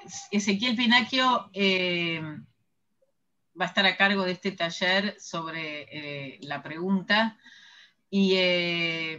Ezequiel Pinacchio va a estar a cargo de este taller sobre la pregunta, y él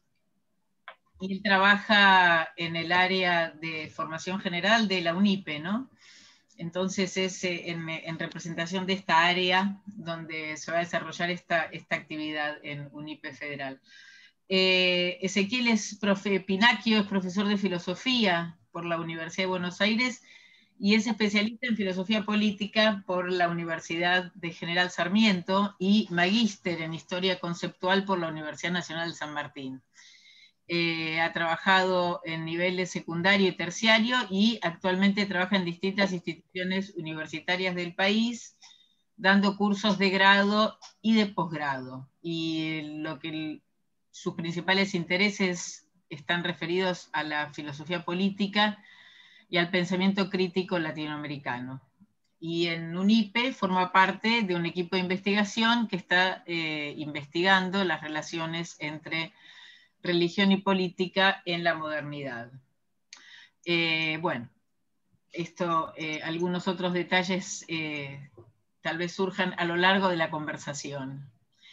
trabaja en el área de formación general de la UNIPE, ¿no? Entonces es en representación de esta área donde se va a desarrollar esta actividad en UNIPE Federal. Ezequiel Pinacchio es profesor de filosofía por la Universidad de Buenos Aires y es especialista en filosofía política por la Universidad de General Sarmiento y magíster en historia conceptual por la Universidad Nacional de San Martín. Ha trabajado en niveles secundario y terciario y actualmente trabaja en distintas instituciones universitarias del país, dando cursos de grado y de posgrado. Y sus principales intereses están referidos a la filosofía política y al pensamiento crítico latinoamericano. Y en UNIPE forma parte de un equipo de investigación que está investigando las relaciones entre religión y política en la modernidad. Bueno, algunos otros detalles tal vez surjan a lo largo de la conversación.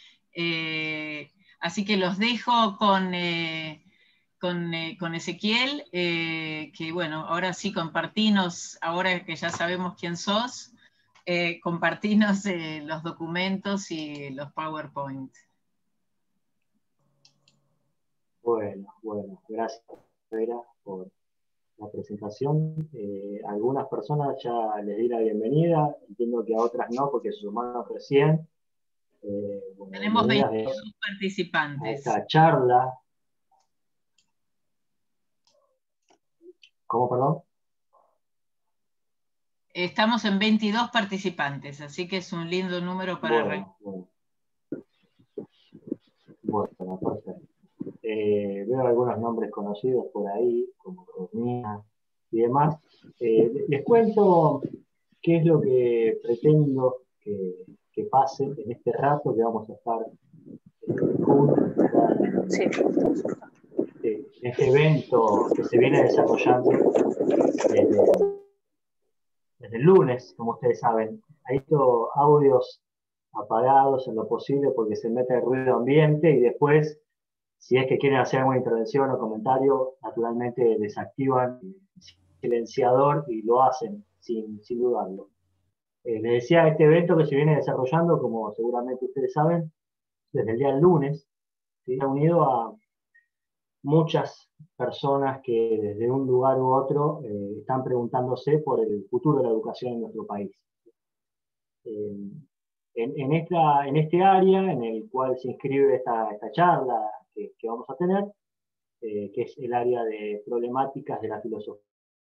Así que los dejo con Ezequiel, que bueno, ahora sí compartinos, ahora que ya sabemos quién sos, compartinos los documentos y los PowerPoint. Bueno, gracias, Vera, por la presentación. Algunas personas ya les di la bienvenida, entiendo que a otras no, porque se sumaron recién. Bueno, tenemos 22 a participantes. esta charla. ¿Cómo, perdón? Estamos en 22 participantes, así que es un lindo número para arrancar. Bueno, perfecto. Veo algunos nombres conocidos por ahí, como Romina y demás. Les cuento qué es lo que pretendo que pase en este rato que vamos a estar juntos en este evento que se viene desarrollando desde el lunes, como ustedes saben. Hay estos audios apagados en lo posible porque se mete el ruido ambiente y después, si es que quieren hacer alguna intervención o comentario, naturalmente desactivan el silenciador y lo hacen sin dudarlo. Les decía, este evento que se viene desarrollando, como seguramente ustedes saben, desde el día del lunes, ¿sí? Ha unido a muchas personas que desde un lugar u otro están preguntándose por el futuro de la educación en nuestro país. En este área en el cual se inscribe esta charla que vamos a tener, que es el área de problemáticas de la filosofía.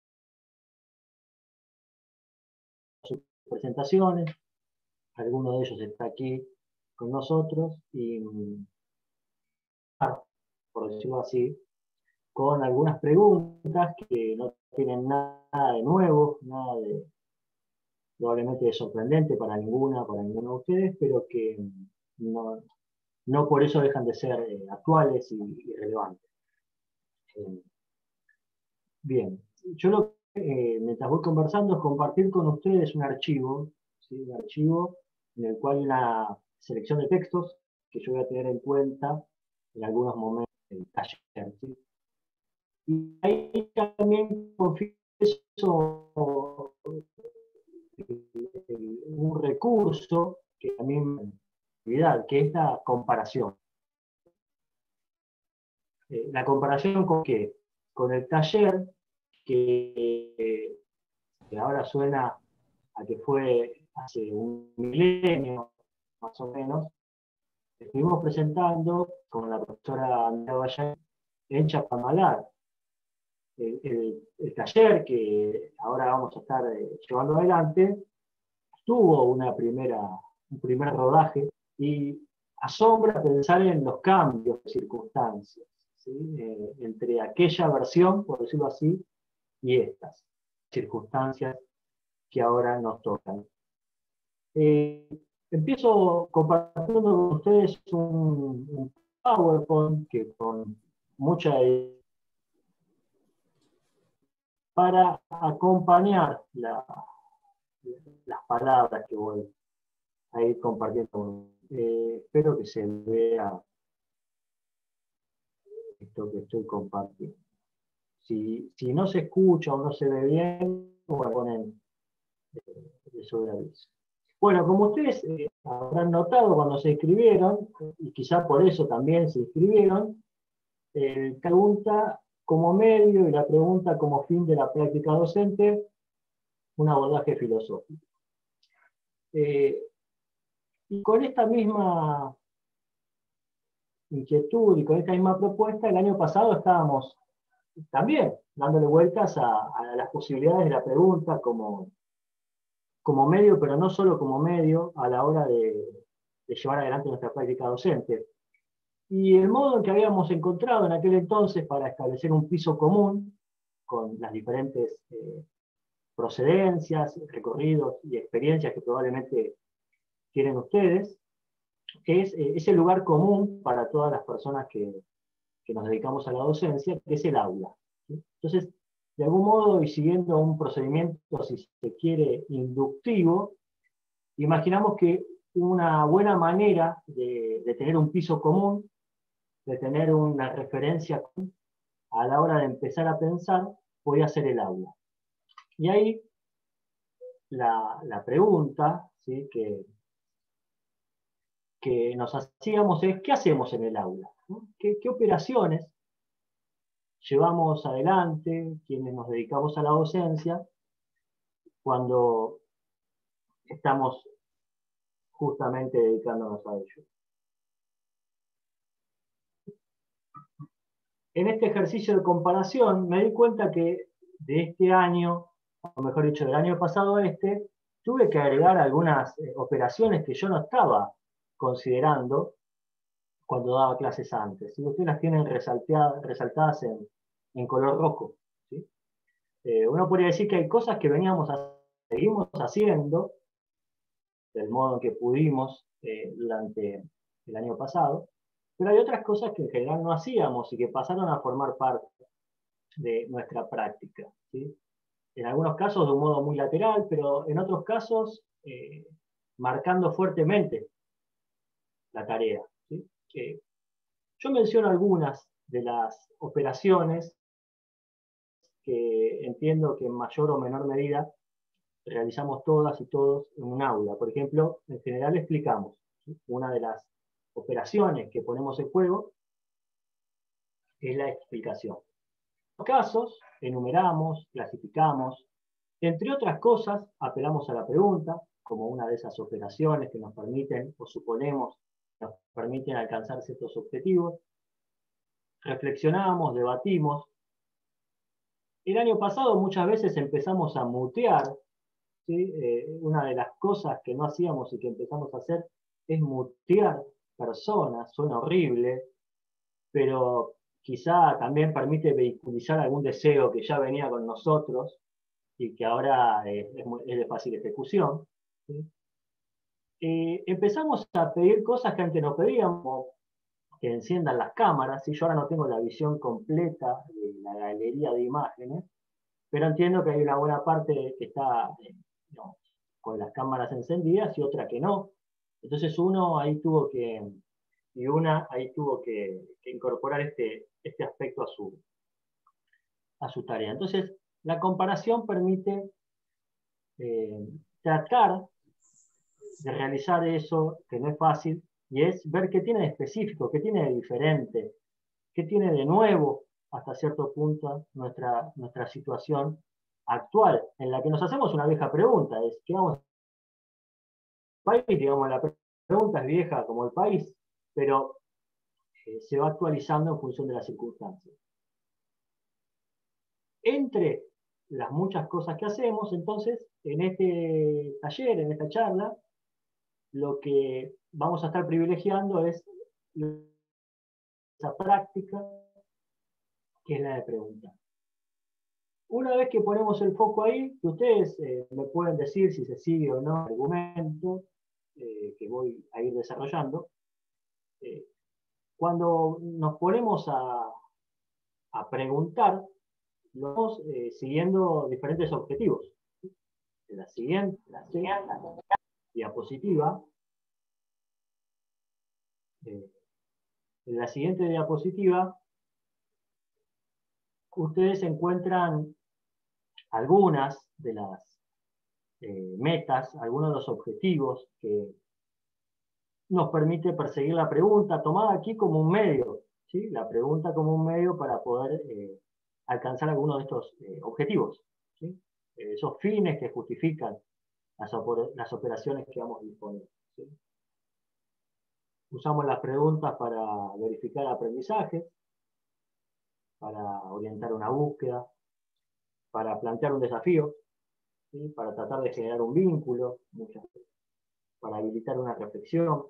Sus presentaciones, alguno de ellos está aquí con nosotros y, por decirlo así, con algunas preguntas que no tienen nada de nuevo, nada de probablemente de sorprendente para ninguno de ustedes, pero que no por eso dejan de ser actuales y relevantes. Bien, yo mientras voy conversando es compartir con ustedes un archivo, ¿sí? Un archivo en el cual hay una selección de textos que yo voy a tener en cuenta en algunos momentos del taller, ¿sí? Y ahí también confieso un recurso que también que es la comparación. La comparación con qué? Con el taller que ahora suena a que fue hace un milenio, más o menos, estuvimos presentando con la profesora Andrea Valle en Chapamalar. El taller que ahora vamos a estar llevando adelante tuvo un primer rodaje y asombra pensar en los cambios de circunstancias, ¿sí? Entre aquella versión, por decirlo así, y estas circunstancias que ahora nos tocan. Empiezo compartiendo con ustedes un PowerPoint que con mucha para acompañar las palabras que voy a ir compartiendo. Espero que se vea esto que estoy compartiendo. Si no se escucha o no se ve bien, bueno, ponen de sobreaviso. Bueno, como ustedes habrán notado cuando se inscribieron, y quizá por eso también se inscribieron, la pregunta como medio y la pregunta como fin de la práctica docente, un abordaje filosófico. Y con esta misma inquietud y con esta misma propuesta, el año pasado estábamos también dándole vueltas a las posibilidades de la pregunta como medio, pero no solo como medio a la hora de llevar adelante nuestra práctica docente. Y el modo en que habíamos encontrado en aquel entonces para establecer un piso común con las diferentes procedencias, recorridos y experiencias que probablemente tienen ustedes, es ese lugar común para todas las personas que nos dedicamos a la docencia, que es el aula. ¿Sí? Entonces, de algún modo, y siguiendo un procedimiento, si se quiere, inductivo, imaginamos que una buena manera de tener un piso común, de tener una referencia común, a la hora de empezar a pensar, podía ser el aula. Y ahí la pregunta, ¿sí?, que nos hacíamos es, ¿qué hacemos en el aula? ¿No? ¿Qué operaciones llevamos adelante quienes nos dedicamos a la docencia cuando estamos justamente dedicándonos a ello? En este ejercicio de comparación me di cuenta que de este año, o mejor dicho, del año pasado a este, tuve que agregar algunas operaciones que yo no estaba considerando cuando daba clases antes. Y ustedes las tienen resaltadas en color rojo. ¿Sí? Uno podría decir que hay cosas que seguimos haciendo, del modo en que pudimos durante el año pasado, pero hay otras cosas que en general no hacíamos y que pasaron a formar parte de nuestra práctica. ¿Sí? En algunos casos de un modo muy lateral, pero en otros casos marcando fuertemente la tarea. ¿Sí? Yo menciono algunas de las operaciones que entiendo que en mayor o menor medida realizamos todas y todos en un aula. Por ejemplo, en general explicamos. ¿Sí? Una de las operaciones que ponemos en juego es la explicación. En los casos, enumeramos, clasificamos, entre otras cosas, apelamos a la pregunta como una de esas operaciones que nos permiten, o suponemos, nos permiten alcanzar ciertos objetivos. Reflexionamos, debatimos. El año pasado muchas veces empezamos a mutear. ¿Sí? Una de las cosas que no hacíamos y que empezamos a hacer es mutear personas. Suena horrible, pero quizá también permite vehiculizar algún deseo que ya venía con nosotros y que ahora es de fácil ejecución. ¿Sí? Empezamos a pedir cosas que antes no pedíamos, que enciendan las cámaras. ¿Sí? Yo ahora no tengo la visión completa de la galería de imágenes, pero entiendo que hay una buena parte que está no, con las cámaras encendidas y otra que no. Entonces uno ahí tuvo que, y una ahí tuvo que incorporar este aspecto a su tarea. Entonces, la comparación permite tratar de realizar eso, que no es fácil, y es ver qué tiene de específico, qué tiene de diferente, qué tiene de nuevo hasta cierto punto nuestra situación actual, en la que nos hacemos una vieja pregunta, es ¿qué vamos a país? Digamos, la pregunta es vieja como el país, pero se va actualizando en función de las circunstancias. Entre las muchas cosas que hacemos, entonces, en este taller, en esta charla, lo que vamos a estar privilegiando es esa práctica que es la de preguntar. Una vez que ponemos el foco ahí, que ustedes me pueden decir si se sigue o no el argumento que voy a ir desarrollando, cuando nos ponemos a preguntar, lo vamos siguiendo diferentes objetivos. En la siguiente diapositiva, ustedes encuentran algunas de las metas, algunos de los objetivos que nos permite perseguir la pregunta, tomada aquí como un medio, ¿sí? La pregunta como un medio para poder alcanzar algunos de estos objetivos, ¿sí? Esos fines que justifican las operaciones que vamos disponiendo, ¿sí? Usamos las preguntas para verificar aprendizaje, para orientar una búsqueda, para plantear un desafío, ¿sí? Para tratar de generar un vínculo, muchas veces, para habilitar una reflexión,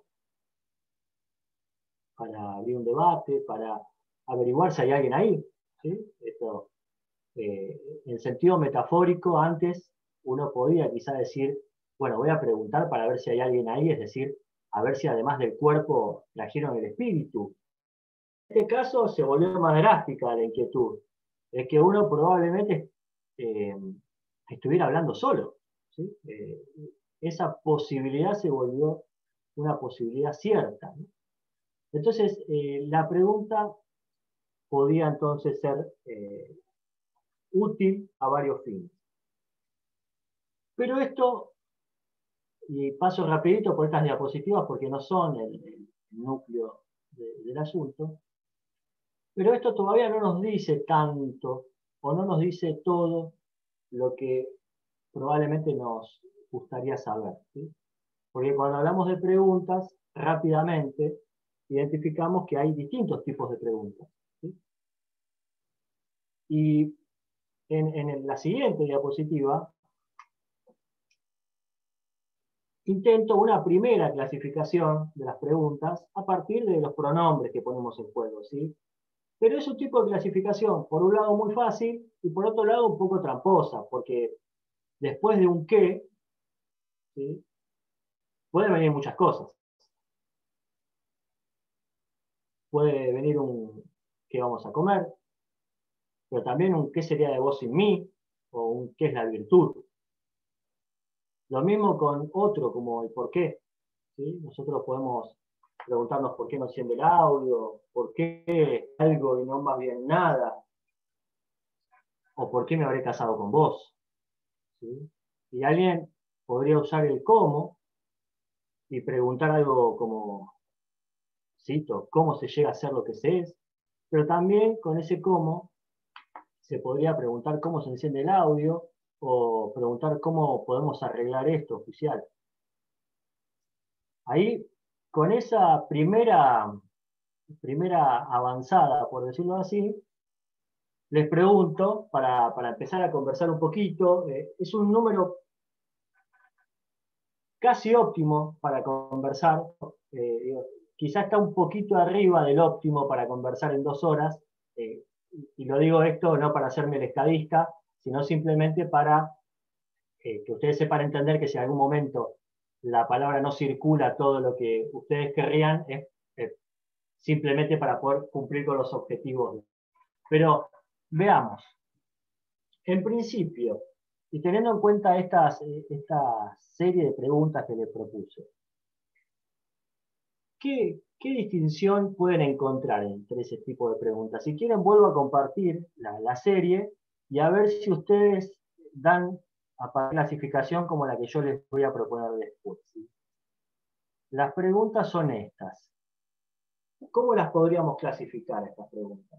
para abrir un debate, para averiguar si hay alguien ahí, ¿sí? Esto, en sentido metafórico, antes uno podía quizá decir, bueno, voy a preguntar para ver si hay alguien ahí, es decir, a ver si además del cuerpo trajeron el espíritu. En este caso se volvió más drástica la inquietud, es que uno probablemente estuviera hablando solo, ¿sí? Esa posibilidad se volvió una posibilidad cierta, ¿no? Entonces, la pregunta podía entonces ser útil a varios fines. Pero esto, y paso rapidito por estas diapositivas porque no son el núcleo del asunto, pero esto todavía no nos dice tanto o no nos dice todo lo que probablemente nos gustaría saber, ¿sí? Porque cuando hablamos de preguntas, rápidamente identificamos que hay distintos tipos de preguntas, ¿sí? Y en la siguiente diapositiva intento una primera clasificación de las preguntas a partir de los pronombres que ponemos en juego, ¿sí? Pero es un tipo de clasificación, por un lado muy fácil y por otro lado un poco tramposa, porque después de un qué, ¿sí? Pueden venir muchas cosas. Puede venir un qué vamos a comer, pero también un qué sería de vos sin mí, o un qué es la virtud. Lo mismo con otro, como el por qué, ¿sí? Nosotros podemos preguntarnos por qué no enciende el audio, por qué algo y no más bien nada, o por qué me habré casado con vos, ¿sí? Y alguien podría usar el cómo y preguntar algo como, cito, ¿cómo se llega a ser lo que se es? Pero también con ese cómo se podría preguntar cómo se enciende el audio o preguntar cómo podemos arreglar esto oficial. Ahí, con esa primera avanzada, por decirlo así, les pregunto, para empezar a conversar un poquito, es un número casi óptimo para conversar, quizá está un poquito arriba del óptimo para conversar en 2 horas, y lo digo esto no para hacerme el estadista, sino simplemente para que ustedes sepan entender que si en algún momento la palabra no circula todo lo que ustedes querrían, es simplemente para poder cumplir con los objetivos. Pero veamos, en principio, y teniendo en cuenta esta serie de preguntas que les propuse, ¿qué distinción pueden encontrar entre ese tipo de preguntas? Si quieren, vuelvo a compartir la serie y a ver si ustedes dan a clasificación como la que yo les voy a proponer después, ¿sí? Las preguntas son estas. ¿Cómo las podríamos clasificar estas preguntas?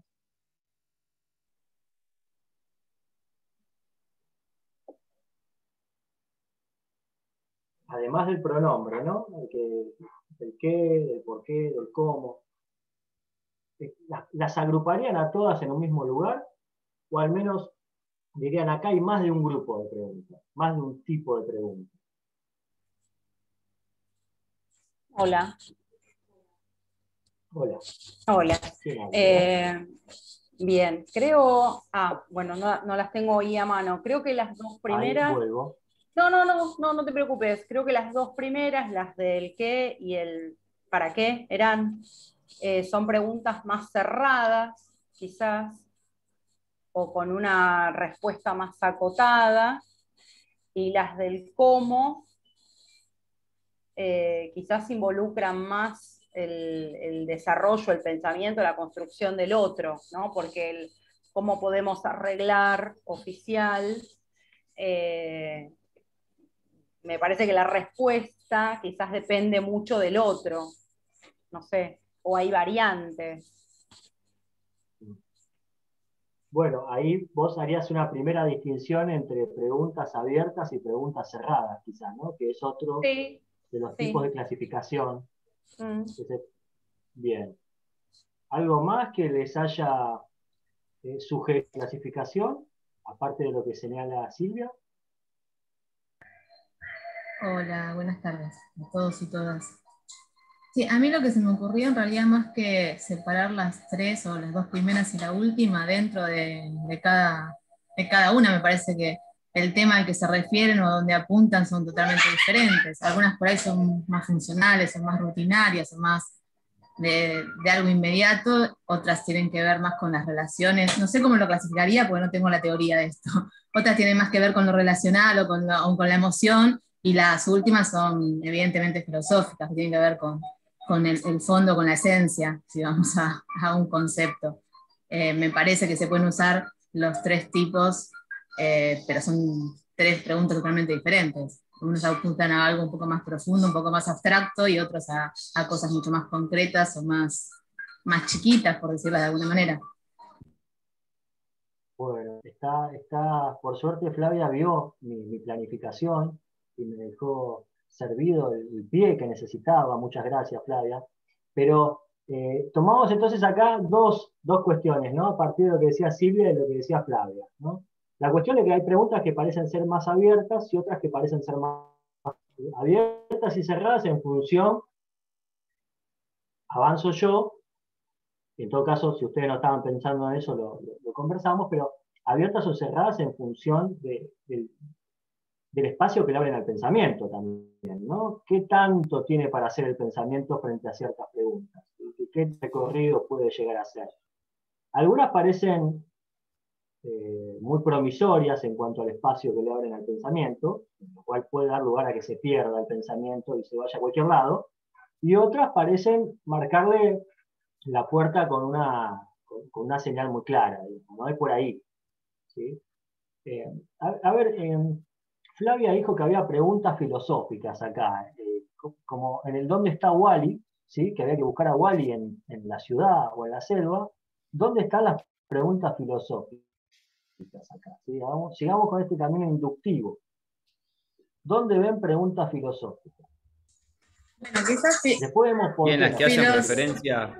Además del pronombre, ¿no? El qué, el por qué, el cómo. ¿Las agruparían a todas en un mismo lugar? O al menos dirían, acá hay más de un grupo de preguntas, más de un tipo de preguntas. Hola. Hola. Hola. Bien, creo, bueno, no las tengo ahí a mano. Creo que las dos primeras. Ahí vuelvo. No te preocupes. Creo que las dos primeras, las del qué y el para qué, son preguntas más cerradas, quizás. o con una respuesta más acotada, y las del cómo quizás involucran más el desarrollo, el pensamiento, la construcción del otro, ¿no? Porque el cómo podemos arreglar oficial, me parece que la respuesta quizás depende mucho del otro, no sé, o hay variantes. Bueno, ahí vos harías una primera distinción entre preguntas abiertas y preguntas cerradas, quizás, ¿no? Que es otro Sí, de los tipos sí. de clasificación. Mm. Bien. ¿Algo más que les haya sugerido clasificación, aparte de lo que señala Silvia? Hola, buenas tardes a todos y todas. Sí, a mí lo que se me ocurrió en realidad más que separar las tres o las dos primeras y la última dentro de cada una, me parece que el tema al que se refieren o donde apuntan son totalmente diferentes. Algunas por ahí son más funcionales, son más rutinarias, son más de algo inmediato, otras tienen que ver más con las relaciones. No sé cómo lo clasificaría porque no tengo la teoría de esto. Otras tienen más que ver con lo relacional o con la emoción, y las últimas son evidentemente filosóficas, que tienen que ver con el fondo, con la esencia, si vamos a un concepto. Me parece que se pueden usar los tres tipos, pero son tres preguntas totalmente diferentes. Unos apuntan a algo un poco más profundo, un poco más abstracto, y otros a cosas mucho más concretas o más chiquitas, por decirlo de alguna manera. Bueno, por suerte Flavia vio mi planificación y me dejó servido el pie que necesitaba. Muchas gracias, Flavia. Pero tomamos entonces acá dos cuestiones, ¿no? A partir de lo que decía Silvia y de lo que decía Flavia, ¿no? La cuestión es que hay preguntas que parecen ser más abiertas y otras que parecen ser más abiertas y cerradas en función, avanzo yo. En todo caso, si ustedes no estaban pensando en eso, lo conversamos, pero abiertas o cerradas en función del espacio que le abren al pensamiento también, ¿no? ¿Qué tanto tiene para hacer el pensamiento frente a ciertas preguntas? ¿Qué recorrido puede llegar a hacer? Algunas parecen muy promisorias en cuanto al espacio que le abren al pensamiento, lo cual puede dar lugar a que se pierda el pensamiento y se vaya a cualquier lado, y otras parecen marcarle la puerta con una señal muy clara, digamos, ¿no? Es por ahí. ¿Sí? A ver, Flavia dijo que había preguntas filosóficas acá, como en el ¿dónde está Wally? ¿Sí? Que había que buscar a Wally en la ciudad o en la selva. ¿Dónde están las preguntas filosóficas acá? ¿Sí? Sigamos con este camino inductivo. ¿Dónde ven preguntas filosóficas? Bueno, quizás sí. Después vemos por Bien, qué. las que hacen referencia.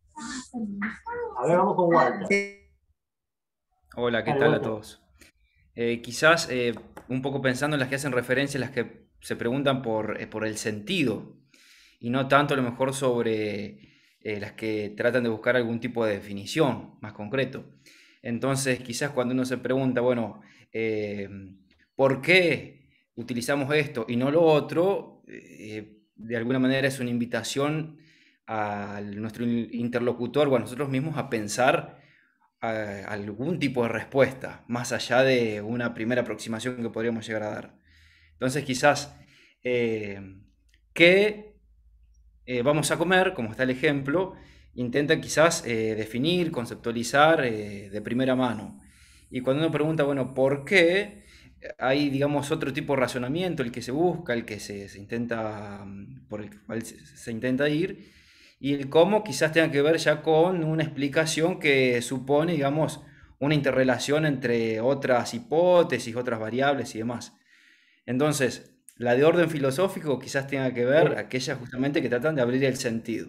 A ver, vamos con Walter. Hola, ¿qué Dale, tal a Walter. todos? Quizás un poco pensando en las que hacen referencia, las que se preguntan por el sentido, y no tanto a lo mejor sobre las que tratan de buscar algún tipo de definición más concreto. Entonces, quizás cuando uno se pregunta, bueno, ¿por qué utilizamos esto y no lo otro? De alguna manera es una invitación a nuestro interlocutor o a nosotros mismos a pensar algún tipo de respuesta, más allá de una primera aproximación que podríamos llegar a dar. Entonces, quizás, ¿qué vamos a comer? Como está el ejemplo, intenta quizás definir, conceptualizar de primera mano. Y cuando uno pregunta, bueno, ¿por qué? Hay, digamos, otro tipo de razonamiento, el que se busca, el que se intenta, por el cual se intenta ir, y el cómo quizás tenga que ver ya con una explicación que supone, digamos, una interrelación entre otras hipótesis, otras variables y demás. Entonces, la de orden filosófico quizás tenga que ver aquellas justamente que tratan de abrir el sentido.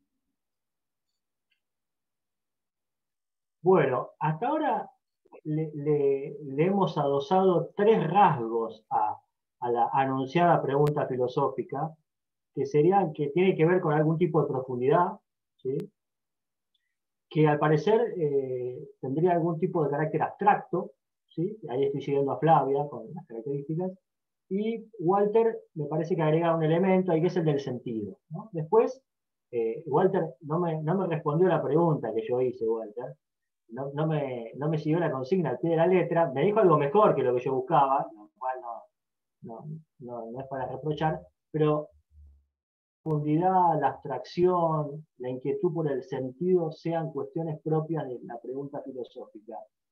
Bueno, hasta ahora le hemos adosado tres rasgos a la anunciada pregunta filosófica, que serían que tiene que ver con algún tipo de profundidad, ¿sí? Que al parecer tendría algún tipo de carácter abstracto, ¿sí? Ahí estoy siguiendo a Flavia con las características, y Walter me parece que agrega un elemento ahí que es el del sentido, ¿no? Después, Walter no me respondió la pregunta que yo hice, Walter, no me siguió la consigna al pie de la letra, me dijo algo mejor que lo que yo buscaba, lo cual no es para reprochar, pero la profundidad, la abstracción, la inquietud por el sentido sean cuestiones propias de la pregunta filosófica.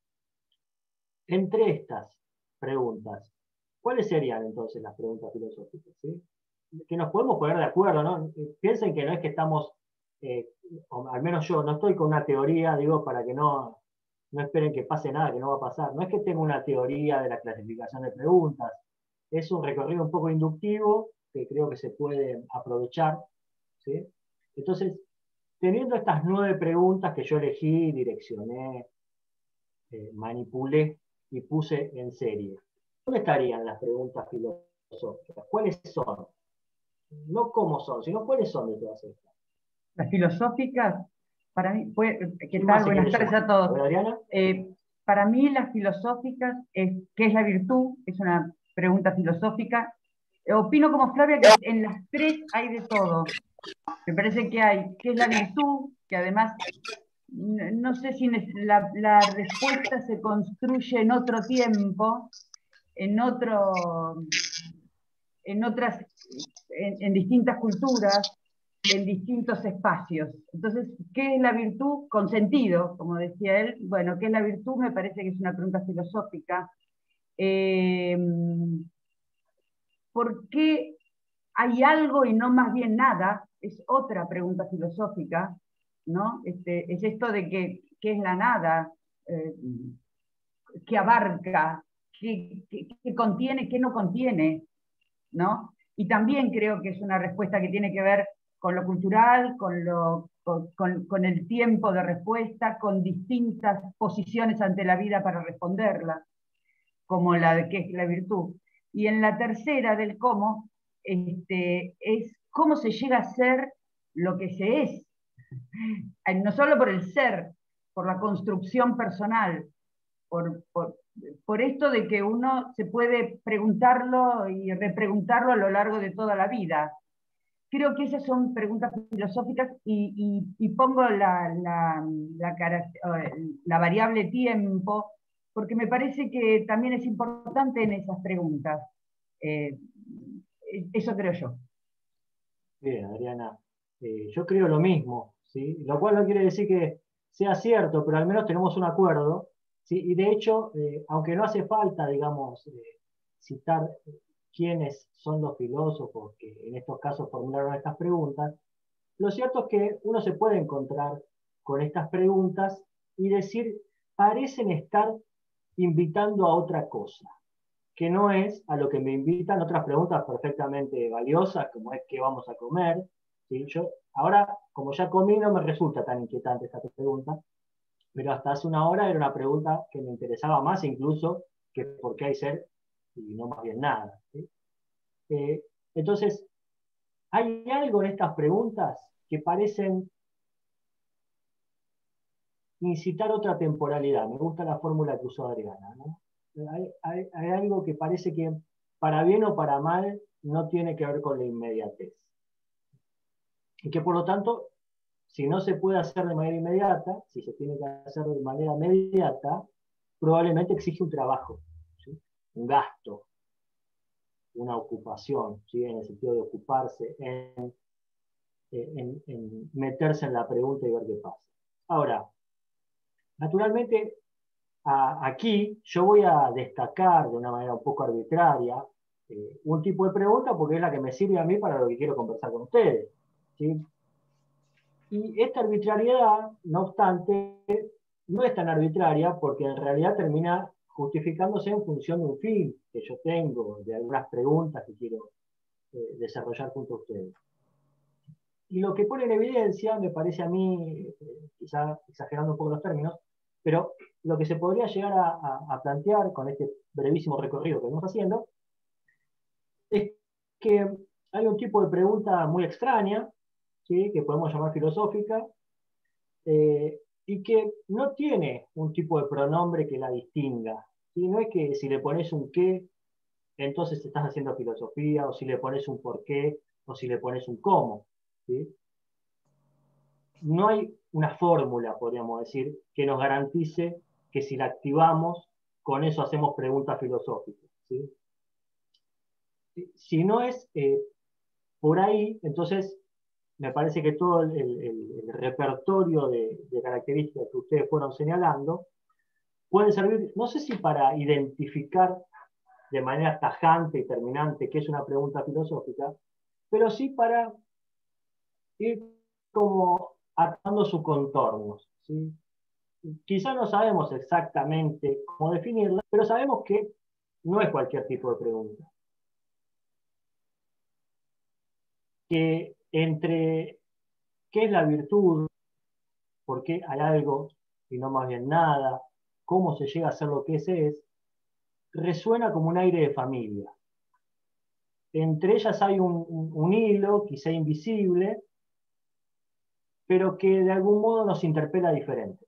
Entre estas preguntas, ¿cuáles serían entonces las preguntas filosóficas? ¿Sí? Que nos podemos poner de acuerdo, ¿no? Piensen que no es que estamos, o al menos yo, no estoy con una teoría, digo, para que no esperen que pase nada, que no va a pasar. No es que tenga una teoría de la clasificación de preguntas, es un recorrido un poco inductivo que creo que se puede aprovechar, ¿sí? Entonces, teniendo estas 9 preguntas que yo elegí, direccioné, manipulé y puse en serie, ¿dónde estarían las preguntas filosóficas? ¿Cuáles son? No cómo son, sino cuáles son de todas estas. Las filosóficas, para mí, ¿qué más tal? se Buenas quiere tardes sumar? a todos. A ver, Adriana. Para mí las filosóficas es ¿qué es la virtud? Es una pregunta filosófica. Opino como Flavia que en las 3 hay de todo. Me parece que hay ¿qué es la virtud? Que además no sé si la respuesta se construye en otro tiempo, en distintas culturas, en distintos espacios. Entonces, ¿qué es la virtud? Con sentido, como decía él. Bueno, ¿qué es la virtud? Me parece que es una pregunta filosófica. ¿Por qué hay algo y no más bien nada? Es otra pregunta filosófica, ¿no? Es esto de qué es la nada, qué abarca, qué contiene, qué no contiene, ¿no? Y también creo que es una respuesta que tiene que ver con lo cultural, con el tiempo de respuesta, con distintas posiciones ante la vida para responderla, como la de qué es la virtud. Y en la tercera del cómo, es cómo se llega a ser lo que se es, no solo por el ser, por la construcción personal, por esto de que uno se puede preguntarlo y repreguntarlo a lo largo de toda la vida. Creo que esas son preguntas filosóficas y pongo la variable tiempo, porque me parece que también es importante en esas preguntas. Eso creo yo. Bien, Adriana. Yo creo lo mismo, ¿sí? Lo cual no quiere decir que sea cierto, pero al menos tenemos un acuerdo, ¿sí? Y de hecho, aunque no hace falta, digamos, citar quiénes son los filósofos que en estos casos formularon estas preguntas, lo cierto es que uno se puede encontrar con estas preguntas y decir, parecen estar invitando a otra cosa, que no es a lo que me invitan otras preguntas perfectamente valiosas, como es qué vamos a comer. ¿Sí? Yo, ahora, como ya comí, no me resulta tan inquietante esta pregunta, pero hasta hace una hora era una pregunta que me interesaba más incluso que por qué hay ser y no más bien nada. ¿Sí? Entonces, hay algo en estas preguntas que parecen incitar otra temporalidad. Me gusta la fórmula que usó Adriana, ¿no? Hay algo que parece que para bien o para mal no tiene que ver con la inmediatez. Y que por lo tanto, si no se puede hacer de manera inmediata, si se tiene que hacer de manera inmediata, probablemente exige un trabajo, ¿sí? Un gasto, una ocupación, ¿sí? En el sentido de ocuparse, en meterse en la pregunta y ver qué pasa. Ahora, naturalmente, aquí yo voy a destacar de una manera un poco arbitraria un tipo de pregunta porque es la que me sirve a mí para lo que quiero conversar con ustedes, ¿sí? Y esta arbitrariedad, no obstante, no es tan arbitraria porque en realidad termina justificándose en función de un fin que yo tengo, de algunas preguntas que quiero desarrollar junto a ustedes. Y lo que pone en evidencia, me parece a mí, quizá exagerando un poco los términos, pero lo que se podría llegar a plantear con este brevísimo recorrido que estamos haciendo, es que hay un tipo de pregunta muy extraña, ¿sí? Que podemos llamar filosófica, y que no tiene un tipo de pronombre que la distinga. ¿Sí? No es que si le pones un qué, entonces estás haciendo filosofía, o si le pones un por qué, o si le pones un cómo. ¿Sí? no hay una fórmula, podríamos decir, que nos garantice que si la activamos, con eso hacemos preguntas filosóficas, ¿sí? Si no es por ahí, entonces me parece que todo el repertorio de características que ustedes fueron señalando pueden servir, no sé si para identificar de manera tajante y terminante qué es una pregunta filosófica, pero sí para ir como atando sus contornos, ¿sí? Quizá no sabemos exactamente cómo definirla, pero sabemos que no es cualquier tipo de pregunta. Que entre qué es la virtud, por qué hay algo y no más bien nada, cómo se llega a ser lo que es, resuena como un aire de familia. Entre ellas hay un hilo, quizá invisible, pero que de algún modo nos interpela diferente.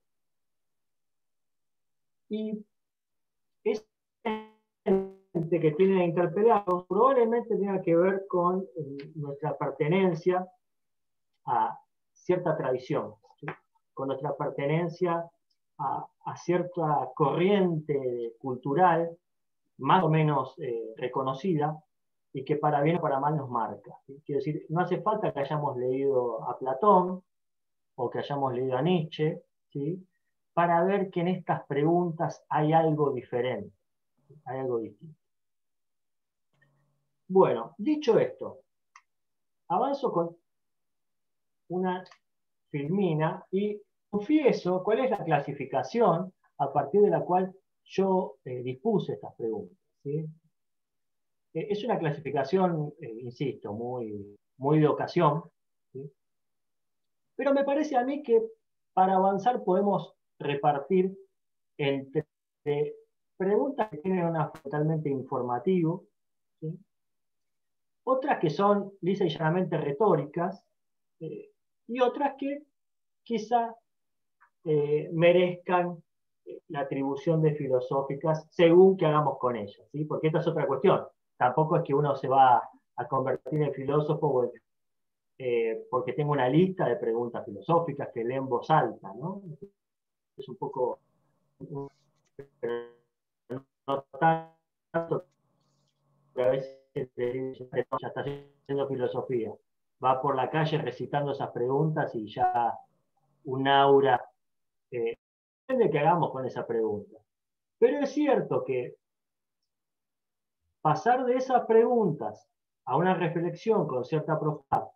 Y ese ente que tiene interpelado probablemente tenga que ver con nuestra pertenencia a cierta tradición, ¿sí? Con nuestra pertenencia a cierta corriente cultural más o menos reconocida y que para bien o para mal nos marca, ¿sí? Quiero decir, no hace falta que hayamos leído a Platón o que hayamos leído a Nietzsche, ¿sí? Para ver que en estas preguntas hay algo diferente, ¿sí? Hay algo distinto. Bueno, dicho esto, avanzo con una filmina y confieso cuál es la clasificación a partir de la cual yo dispuse estas preguntas, ¿sí? Es una clasificación, insisto, muy de ocasión, ¿sí? Pero me parece a mí que para avanzar podemos repartir entre preguntas que tienen un afán totalmente informativo, ¿sí? Otras que son lisa y llanamente retóricas, y otras que quizá merezcan la atribución de filosóficas según que hagamos con ellas, ¿sí? Porque esta es otra cuestión. Tampoco es que uno se va a convertir en filósofo porque tengo una lista de preguntas filosóficas que lee en voz alta, ¿no? Es un poco... No tanto que a veces ya está haciendo filosofía. Va por la calle recitando esas preguntas y ya un aura... depende que hagamos con esa pregunta. Pero es cierto que pasar de esas preguntas a una reflexión con cierta profundidad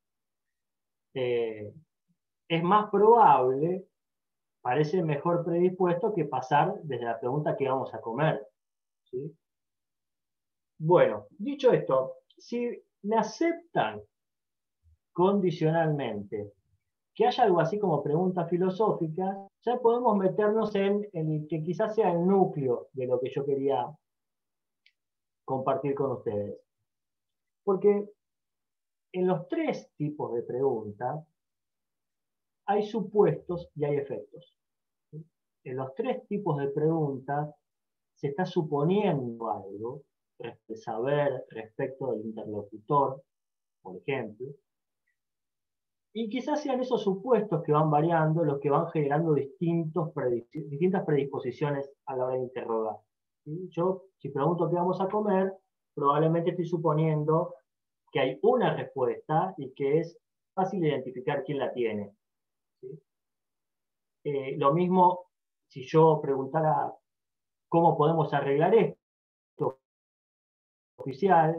es más probable, parece mejor predispuesto que pasar desde la pregunta que vamos a comer, ¿sí? Bueno, dicho esto, si me aceptan condicionalmente que haya algo así como preguntas filosóficas, ya podemos meternos en el que quizás sea el núcleo de lo que yo quería compartir con ustedes. Porque en los tres tipos de preguntas hay supuestos y hay efectos. En los tres tipos de preguntas se está suponiendo algo, de saber respecto del interlocutor, por ejemplo, y quizás sean esos supuestos que van variando los que van generando distintas predisposiciones a la hora de interrogar. ¿Sí? Yo, si pregunto qué vamos a comer, probablemente estoy suponiendo que hay una respuesta y que es fácil identificar quién la tiene. ¿Sí? Lo mismo si yo preguntara cómo podemos arreglar esto oficial,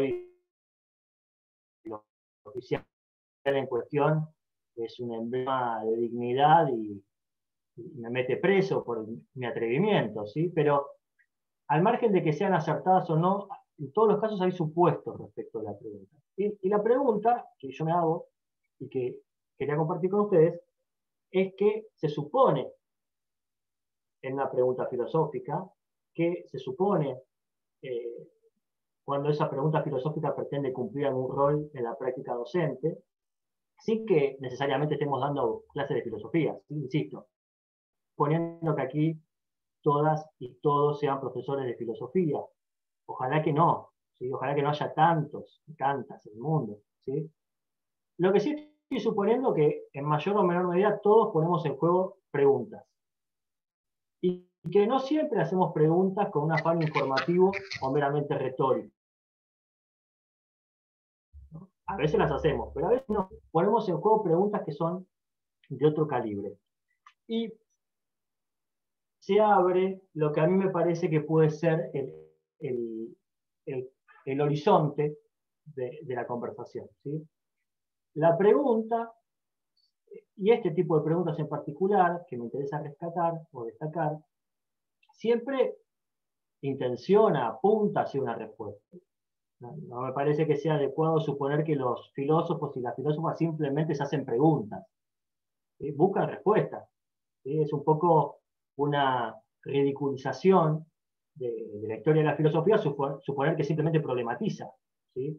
lo oficial en cuestión es un emblema de dignidad y me mete preso por mi atrevimiento, ¿sí? Pero al margen de que sean acertadas o no, en todos los casos hay supuestos respecto a la pregunta. Y la pregunta que yo me hago y que quería compartir con ustedes es que se supone en una pregunta filosófica, que se supone cuando esa pregunta filosófica pretende cumplir algún rol en la práctica docente, sin que necesariamente estemos dando clases de filosofía, ¿sí? Insisto, poniendo que aquí todas y todos sean profesores de filosofía. Ojalá que no, ¿sí? Ojalá que no haya tantos y tantas en el mundo, ¿sí? Lo que sí estoy suponiendo que en mayor o menor medida todos ponemos en juego preguntas. Y que no siempre hacemos preguntas con un afán informativo o meramente retórico. A veces las hacemos, pero a veces no. Ponemos en juego preguntas que son de otro calibre. Y se abre lo que a mí me parece que puede ser el horizonte de la conversación, ¿sí? La pregunta, y este tipo de preguntas en particular, que me interesa rescatar o destacar, siempre intenciona, apunta hacia una respuesta. No me parece que sea adecuado suponer que los filósofos y las filósofas simplemente se hacen preguntas. Buscan respuestas. Es un poco una ridiculización de la historia de la filosofía suponer que simplemente problematiza. ¿Sí?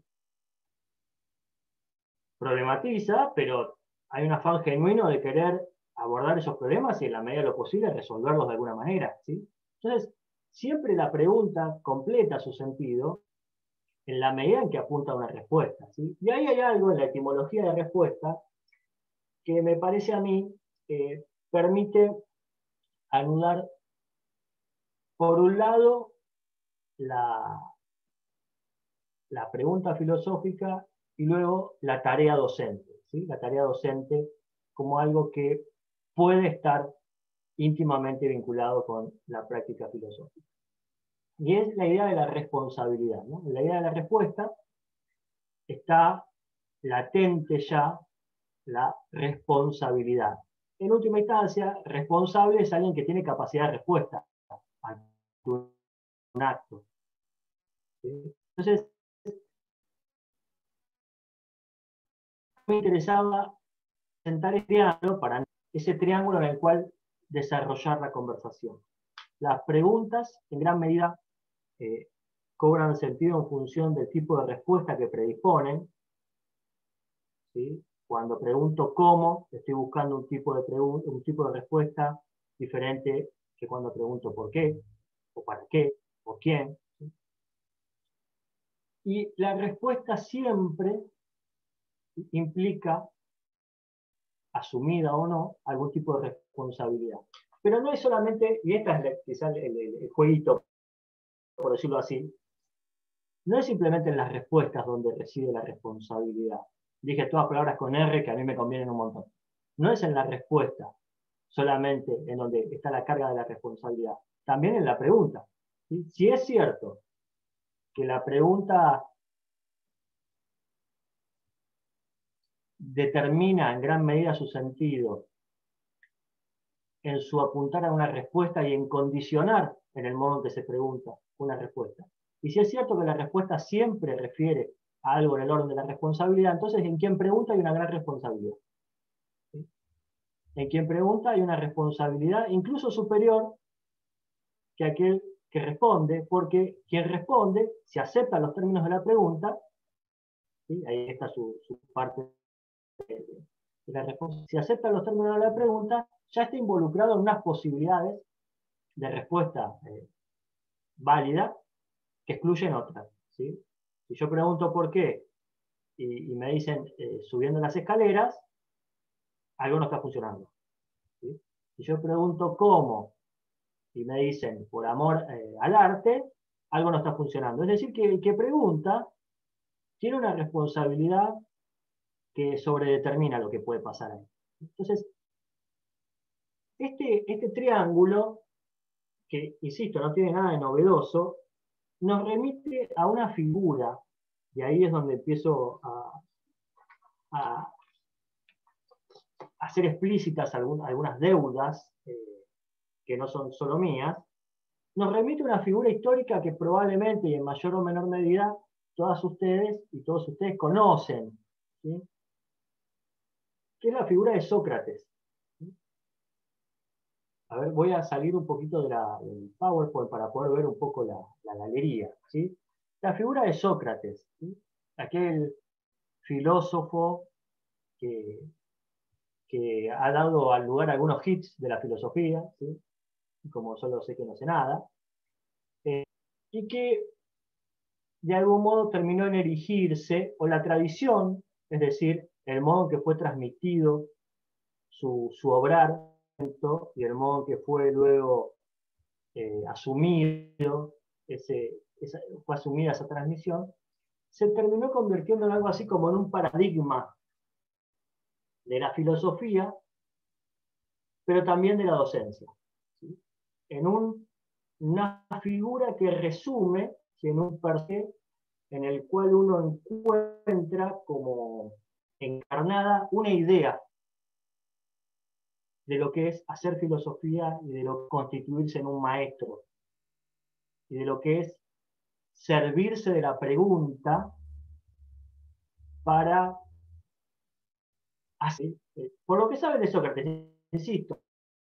Problematiza, pero hay un afán genuino de querer abordar esos problemas y en la medida de lo posible resolverlos de alguna manera. ¿Sí? Entonces, siempre la pregunta completa su sentido en la medida en que apunta a una respuesta. ¿Sí? Y ahí hay algo en la etimología de respuesta que me parece a mí permite anular, por un lado, la pregunta filosófica y luego la tarea docente. ¿Sí? La tarea docente como algo que puede estar íntimamente vinculado con la práctica filosófica. Y es la idea de la responsabilidad, ¿no? En la idea de la respuesta está latente ya la responsabilidad. En última instancia, responsable es alguien que tiene capacidad de respuesta ante un acto. ¿Sí? Entonces, me interesaba sentar este triángulo para ese triángulo en el cual desarrollar la conversación. Las preguntas, en gran medida, cobran sentido en función del tipo de respuesta que predisponen. ¿Sí? Cuando pregunto cómo, estoy buscando un tipo de respuesta diferente que cuando pregunto por qué, o para qué, o quién. ¿Sí? Y la respuesta siempre implica, asumida o no, algún tipo de responsabilidad. Pero no es solamente, y esta es quizás el jueguito, por decirlo así, no es simplemente en las respuestas donde reside la responsabilidad. Dije todas palabras con R que a mí me convienen un montón. No es en la respuesta solamente en donde está la carga de la responsabilidad, también en la pregunta. ¿Sí? Si es cierto que la pregunta determina en gran medida su sentido en su apuntar a una respuesta y en condicionar en el modo en que se pregunta una respuesta. Y si es cierto que la respuesta siempre refiere a algo en el orden de la responsabilidad, entonces en quien pregunta hay una gran responsabilidad. ¿Sí? En quien pregunta hay una responsabilidad incluso superior que aquel que responde, porque quien responde, si acepta los términos de la pregunta, ¿sí? Ahí está su parte de la respuesta, si acepta los términos de la pregunta, ya está involucrado en unas posibilidades de respuesta válida que excluyen otras. ¿Sí? Si yo pregunto por qué y me dicen subiendo las escaleras, algo no está funcionando. ¿Sí? Si yo pregunto cómo y me dicen por amor al arte, algo no está funcionando. Es decir, que el que pregunta tiene una responsabilidad que sobredetermina lo que puede pasar ahí. Entonces, este triángulo, que insisto, no tiene nada de novedoso, nos remite a una figura, y ahí es donde empiezo a hacer explícitas algunas deudas que no son solo mías, nos remite a una figura histórica que probablemente y en mayor o menor medida todas ustedes y todos ustedes conocen, ¿sí? Que es la figura de Sócrates. ¿Sí? A ver, voy a salir un poquito del PowerPoint para poder ver un poco la galería. ¿Sí? La figura de Sócrates, ¿sí? Aquel filósofo que ha dado al lugar algunos hits de la filosofía, ¿sí? Como solo sé que no sé nada, y que de algún modo terminó en erigirse, o la tradición, es decir, el modo en que fue transmitido su obrar y el modo en que fue luego asumido, fue asumida esa transmisión, se terminó convirtiendo en algo así como en un paradigma de la filosofía, pero también de la docencia, ¿sí? En una figura que resume, en un per se, en el cual uno encuentra como encarnada una idea de lo que es hacer filosofía y de lo que es constituirse en un maestro, y de lo que es servirse de la pregunta para hacer. Por lo que sabe de Sócrates, insisto,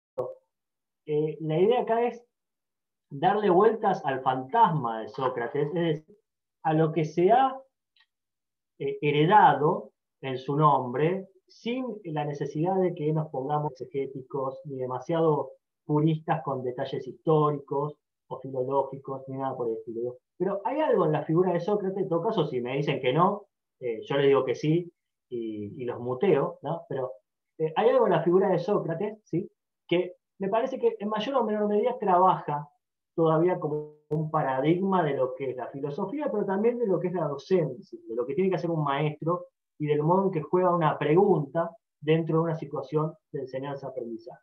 la idea acá es darle vueltas al fantasma de Sócrates, es decir, a lo que se ha heredado en su nombre, sin la necesidad de que nos pongamos exegéticos ni demasiado puristas con detalles históricos o filológicos, ni nada por el estilo. Pero hay algo en la figura de Sócrates, en todo caso, si me dicen que no, yo les digo que sí y los muteo, ¿no? Pero hay algo en la figura de Sócrates, ¿sí? Que me parece que en mayor o menor medida trabaja todavía como un paradigma de lo que es la filosofía, pero también de lo que es la docencia, de lo que tiene que hacer un maestro y del modo en que juega una pregunta dentro de una situación de enseñanza-aprendizaje.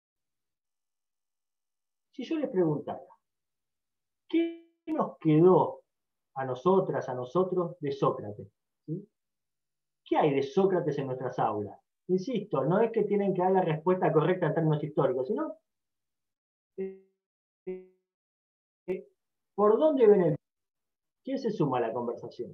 Si yo les preguntara, ¿qué nos quedó a nosotras, a nosotros, de Sócrates? ¿Sí? ¿Qué hay de Sócrates en nuestras aulas? Insisto, no es que tienen que dar la respuesta correcta en términos históricos, sino ¿por dónde ven el... ¿Quién se suma a la conversación?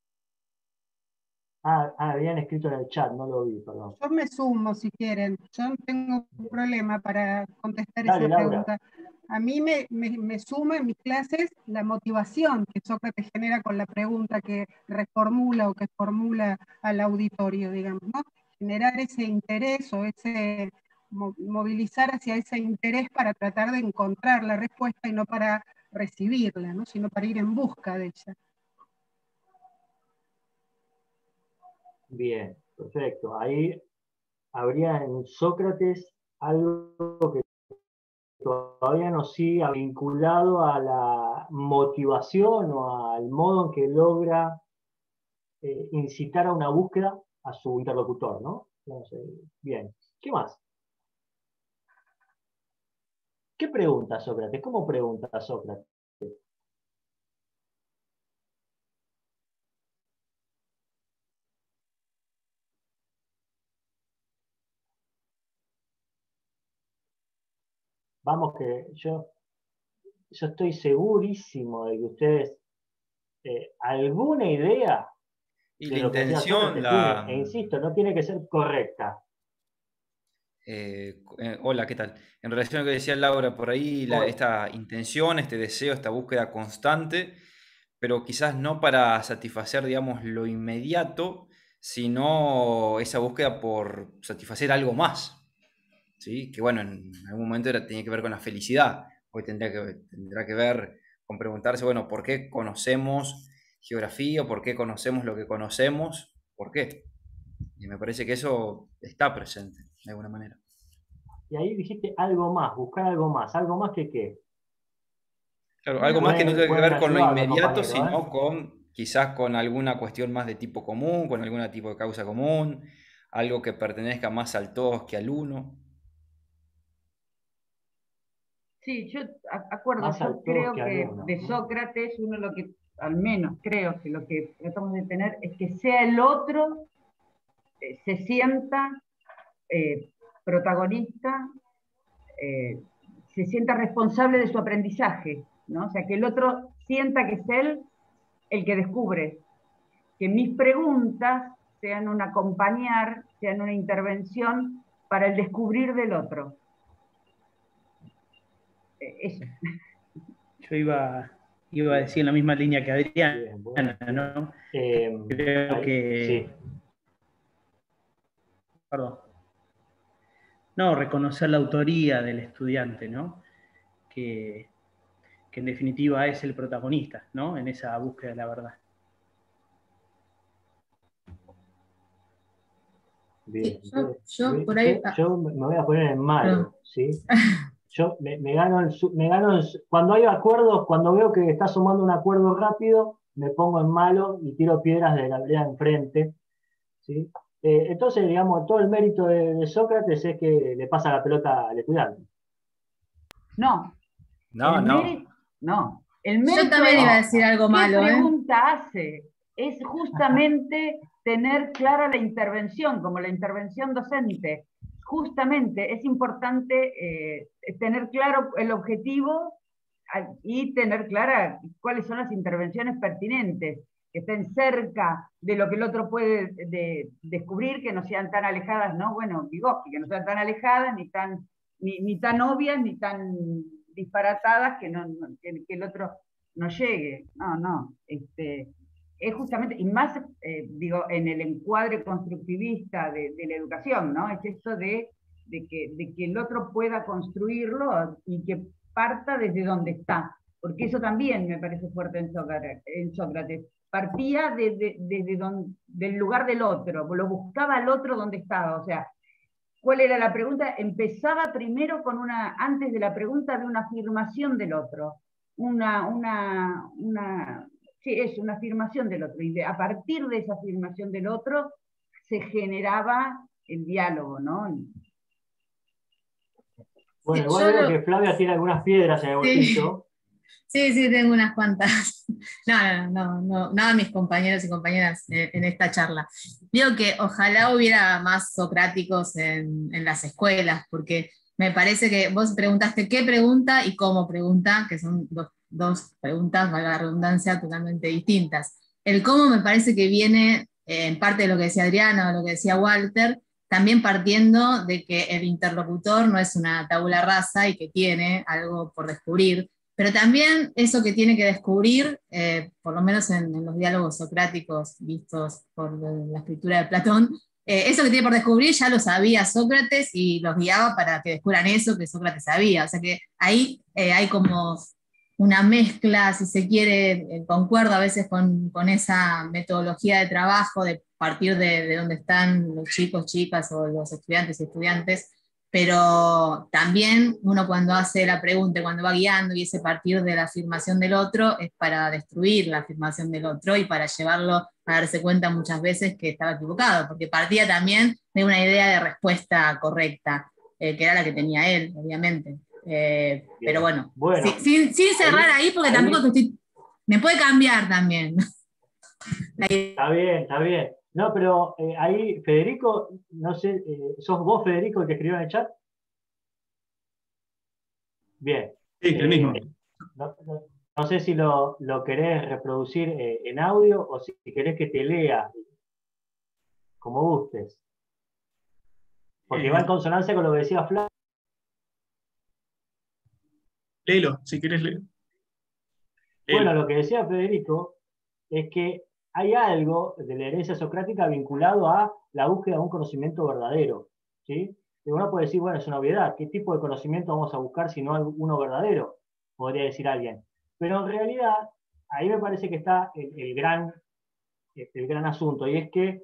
Habían escrito en el chat, no lo vi, perdón. Yo me sumo si quieren. Yo no tengo un problema para contestar Dale, esa Laura. pregunta. A mí me suma en mis clases la motivación que Sócrates genera con la pregunta que reformula o que formula al auditorio, digamos, ¿no? Generar ese interés o ese movilizar hacia ese interés para tratar de encontrar la respuesta y no para recibirla, ¿no? Sino para ir en busca de ella. Bien, perfecto. Ahí habría en Sócrates algo que todavía nos sigue vinculado a la motivación o al modo en que logra incitar a una búsqueda a su interlocutor, ¿no? Entonces, bien. ¿Qué más? ¿Qué pregunta Sócrates? ¿Cómo pregunta Sócrates? Vamos que yo estoy segurísimo de que ustedes alguna idea Y de la lo que hacía intención, Sócrates tiene, e insisto, no tiene que ser correcta. hola, ¿qué tal? En relación a lo que decía Laura, por ahí esta intención, este deseo, esta búsqueda constante, pero quizás no para satisfacer, digamos, lo inmediato, sino esa búsqueda por satisfacer algo más, ¿sí? Que bueno, en algún momento tenía que ver con la felicidad, hoy tendrá que ver con preguntarse, bueno, ¿por qué conocemos geografía? ¿Por qué conocemos lo que conocemos? ¿Por qué? Y me parece que eso está presente, de alguna manera. Y ahí dijiste algo más, buscar algo más que qué. Claro, algo más que no tenga que Pueden ver con lo ayudarme, inmediato, compañero, sino quizás con alguna cuestión más de tipo común, con algún tipo de causa común, algo que pertenezca más al todos que al uno. Sí, yo acuerdo, Más al yo todos creo que al que uno. de Sócrates uno lo que, al menos creo que lo que tratamos de tener es que sea el otro, se sienta protagonista, se sienta responsable de su aprendizaje, ¿no? O sea, que el otro sienta que es él el que descubre, que mis preguntas sean un acompañar, sean una intervención para el descubrir del otro. Eso. Yo iba a decir en la misma línea que Adriana, Bien, bueno. ¿no? Creo que... Sí. Perdón. No, reconocer la autoría del estudiante, ¿no? Que en definitiva es el protagonista, ¿no? En esa búsqueda de la verdad. Bien. Yo por ahí... Yo me voy a poner en malo, Perdón. ¿sí? Yo me gano cuando hay acuerdos, cuando veo que está sumando un acuerdo rápido, me pongo en malo y tiro piedras de la vereda enfrente, ¿sí? Entonces, digamos, todo el mérito de Sócrates es que le pasa la pelota al estudiante. No, No, el no. mérito, no. El Yo mérito también es iba a decir algo qué malo, ¿eh? pregunta hace. Es justamente tener clara la intervención, como la intervención docente. Justamente es importante tener claro el objetivo y tener clara cuáles son las intervenciones pertinentes, que estén cerca de lo que el otro puede descubrir, que no sean tan alejadas, ¿no? Bueno, Vygotsky, que no sean tan alejadas, ni tan obvias, ni tan disparatadas que el otro no llegue. No. Es justamente, y más, digo, en el encuadre constructivista de la educación, ¿no? Es esto de que el otro pueda construirlo y que parta desde donde está, porque eso también me parece fuerte en Sócrates. Partía del lugar del otro, lo buscaba al otro donde estaba, o sea, ¿cuál era la pregunta? Empezaba primero antes de la pregunta, de una afirmación del otro, sí, es una afirmación del otro, y a partir de esa afirmación del otro se generaba el diálogo, ¿no? Bueno, Sí, igual veo que Flavia tiene algunas piedras en el bolsillo. Sí, tengo unas cuantas. No, nada, mis compañeros y compañeras en esta charla. Digo que ojalá hubiera más socráticos en las escuelas, porque me parece que vos preguntaste qué pregunta y cómo pregunta, que son dos preguntas, valga la redundancia, totalmente distintas. El cómo me parece que viene, en parte de lo que decía Adriana o lo que decía Walter, también partiendo de que el interlocutor no es una tabula rasa y que tiene algo por descubrir, pero también eso que tiene que descubrir, por lo menos en los diálogos socráticos vistos por la escritura de Platón, eso que tiene por descubrir ya lo sabía Sócrates y los guiaba para que descubran eso que Sócrates sabía. O sea que ahí hay como una mezcla, si se quiere, concuerdo a veces con esa metodología de trabajo, de partir de donde están los chicos, chicas o los estudiantes y estudiantes, pero también uno cuando hace la pregunta, cuando va guiando y ese partir de la afirmación del otro, es para destruir la afirmación del otro y para llevarlo a darse cuenta muchas veces que estaba equivocado, porque partía también de una idea de respuesta correcta, que era la que tenía él, obviamente. Pero bueno, sin cerrar ahí porque tampoco me puede cambiar también. Está bien. No, pero ahí, Federico, no sé, ¿sos vos, Federico, el que escribió en el chat? Bien. Sí, el mismo. No sé si lo querés reproducir en audio o si querés que te lea, como gustes. Porque va en consonancia con lo que decía Flavio. Léelo, si querés leer. Bueno, lo que decía Federico es que hay algo de la herencia socrática vinculado a la búsqueda de un conocimiento verdadero, ¿sí? Y uno puede decir, bueno, es una obviedad, ¿qué tipo de conocimiento vamos a buscar si no uno verdadero? Podría decir alguien. Pero en realidad, ahí me parece que está el gran asunto, y es que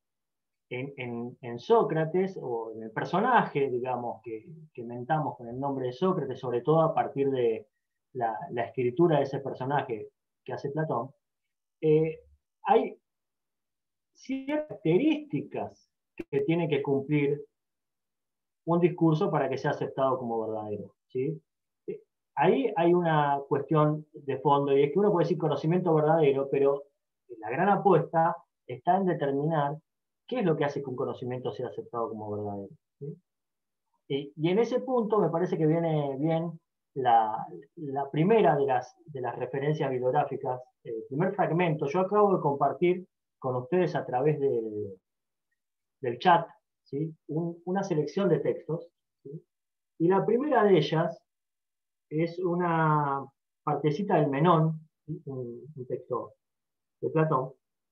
en Sócrates, o en el personaje, digamos, que inventamos con el nombre de Sócrates, sobre todo a partir de la escritura de ese personaje que hace Platón, hay ciertas características que tiene que cumplir un discurso para que sea aceptado como verdadero, ¿sí? Ahí hay una cuestión de fondo, y es que uno puede decir conocimiento verdadero, pero la gran apuesta está en determinar qué es lo que hace que un conocimiento sea aceptado como verdadero, ¿sí? Y en ese punto me parece que viene bien la primera de las referencias bibliográficas, el primer fragmento. Yo acabo de compartir con ustedes a través del chat, ¿sí? Una selección de textos, ¿sí? Y la primera de ellas es una partecita del Menón, ¿sí? Un texto de Platón,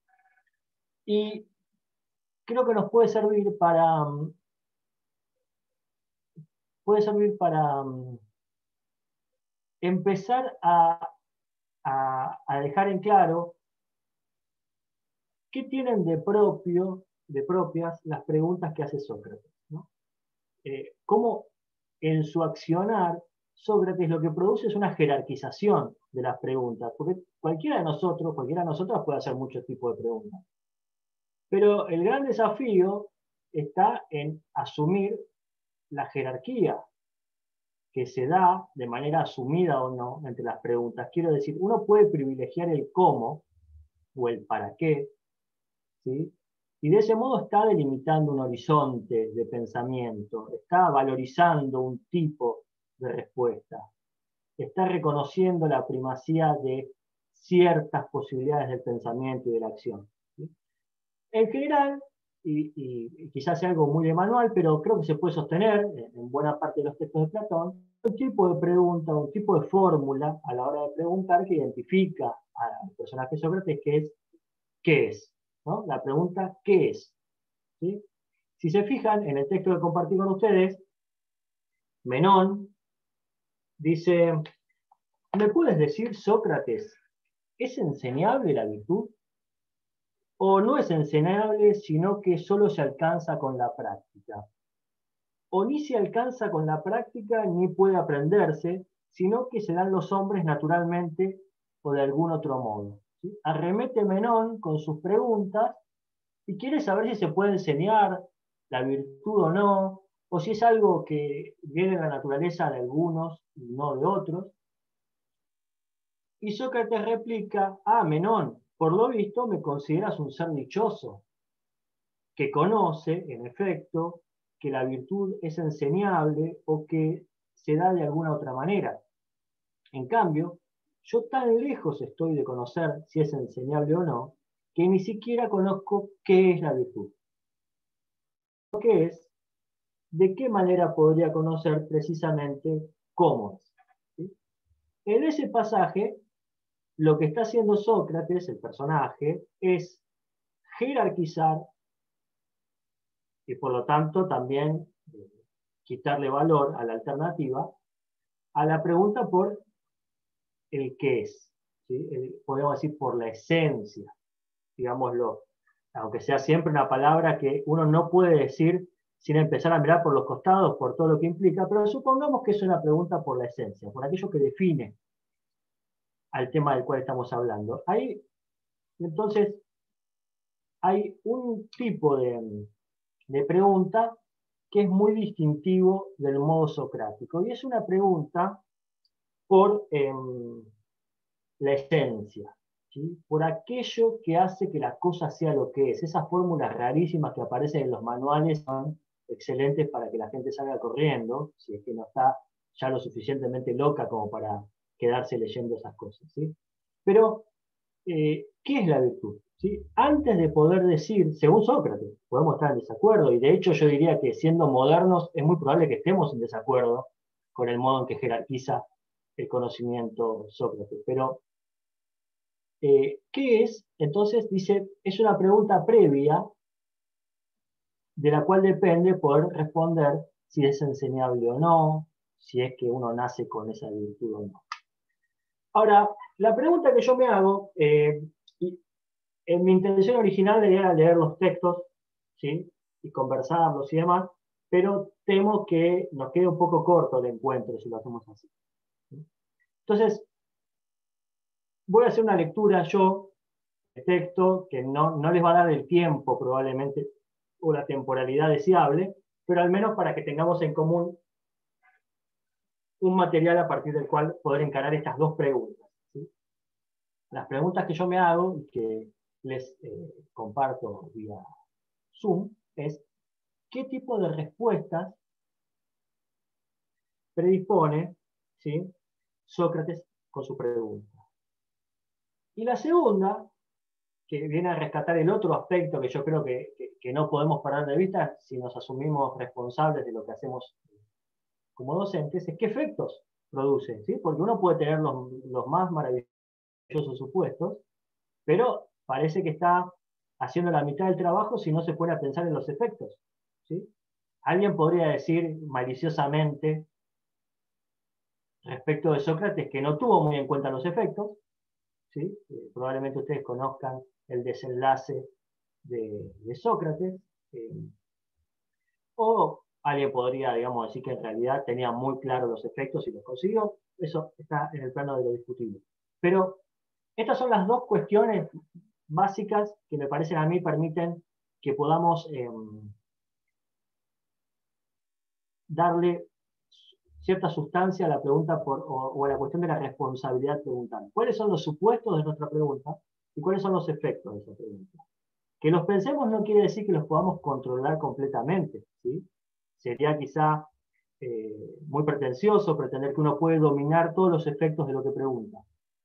y creo que nos puede servir para empezar a dejar en claro qué tienen de propio de propias las preguntas que hace Sócrates, ¿no? Cómo en su accionar Sócrates lo que produce es una jerarquización de las preguntas, porque cualquiera de nosotros puede hacer muchos tipos de preguntas. Pero el gran desafío está en asumir la jerarquía que se da de manera asumida o no entre las preguntas. Quiero decir, uno puede privilegiar el cómo o el para qué, ¿sí? Y de ese modo está delimitando un horizonte de pensamiento, está valorizando un tipo de respuesta, está reconociendo la primacía de ciertas posibilidades del pensamiento y de la acción, ¿sí? En general, y quizás sea algo muy de manual, pero creo que se puede sostener en buena parte de los textos de Platón, un tipo de pregunta, un tipo de fórmula a la hora de preguntar que identifica al personaje Sócrates, que es ¿qué es? ¿No? La pregunta ¿qué es? ¿Sí? Si se fijan en el texto que compartí con ustedes, Menón dice, ¿me puedes decir, Sócrates, ¿es enseñable la virtud? ¿O no es enseñable, sino que solo se alcanza con la práctica? ¿O ni se alcanza con la práctica ni puede aprenderse, sino que se dan los hombres naturalmente o de algún otro modo? ¿Sí? Arremete Menón con sus preguntas y quiere saber si se puede enseñar la virtud o no, o si es algo que viene de la naturaleza de algunos y no de otros. Y Sócrates replica, Menón, por lo visto me consideras un ser dichoso, que conoce, en efecto, que la virtud es enseñable o que se da de alguna otra manera. En cambio, yo tan lejos estoy de conocer si es enseñable o no, que ni siquiera conozco qué es la virtud. Lo que es, de qué manera podría conocer precisamente cómo es. ¿Sí? En ese pasaje, lo que está haciendo Sócrates, el personaje, es jerarquizar y por lo tanto también quitarle valor a la alternativa, a la pregunta por el qué es, ¿sí? Podemos decir por la esencia, digámoslo, aunque sea siempre una palabra que uno no puede decir sin empezar a mirar por los costados, por todo lo que implica, pero supongamos que es una pregunta por la esencia, por aquello que define al tema del cual estamos hablando. Ahí, entonces, hay un tipo de pregunta que es muy distintivo del modo socrático, y es una pregunta por la esencia, ¿sí? Por aquello que hace que la cosa sea lo que es. Esas fórmulas rarísimas que aparecen en los manuales son excelentes para que la gente salga corriendo, si es que no está ya lo suficientemente loca como para quedarse leyendo esas cosas, ¿sí? Pero, ¿qué es la virtud? ¿Sí? Antes de poder decir, según Sócrates, podemos estar en desacuerdo, y de hecho yo diría que siendo modernos es muy probable que estemos en desacuerdo con el modo en que jerarquiza el conocimiento Sócrates. Pero, ¿qué es? Entonces dice, es una pregunta previa de la cual depende poder responder si es enseñable o no, si es que uno nace con esa virtud o no. Ahora, la pregunta que yo me hago, en mi intención original era leer los textos, ¿sí? Y conversarlos y demás, pero temo que nos quede un poco corto el encuentro si lo hacemos así, ¿sí? Entonces, voy a hacer una lectura yo de texto que no les va a dar el tiempo probablemente o la temporalidad deseable, pero al menos para que tengamos en común un material a partir del cual poder encarar estas dos preguntas, ¿sí? Las preguntas que yo me hago y que les comparto vía Zoom es ¿qué tipo de respuestas predispone, ¿sí?, Sócrates con su pregunta? Y la segunda, que viene a rescatar el otro aspecto que yo creo que no podemos parar de vista si nos asumimos responsables de lo que hacemos como docentes, es qué efectos produce, ¿sí? Porque uno puede tener los más maravillosos supuestos, pero parece que está haciendo la mitad del trabajo si no se pone a pensar en los efectos, ¿sí? Alguien podría decir maliciosamente respecto de Sócrates que no tuvo muy en cuenta los efectos, ¿sí? Probablemente ustedes conozcan el desenlace de Sócrates, o alguien podría, digamos, decir que en realidad tenía muy claro los efectos y los consiguió. Eso está en el plano de lo discutible. Pero estas son las dos cuestiones básicas que me parecen a mí permiten que podamos darle cierta sustancia a la pregunta o a la cuestión de la responsabilidad preguntal. ¿Cuáles son los supuestos de nuestra pregunta y cuáles son los efectos de esa pregunta? Que los pensemos no quiere decir que los podamos controlar completamente, ¿sí? Sería quizá muy pretencioso pretender que uno puede dominar todos los efectos de lo que pregunta.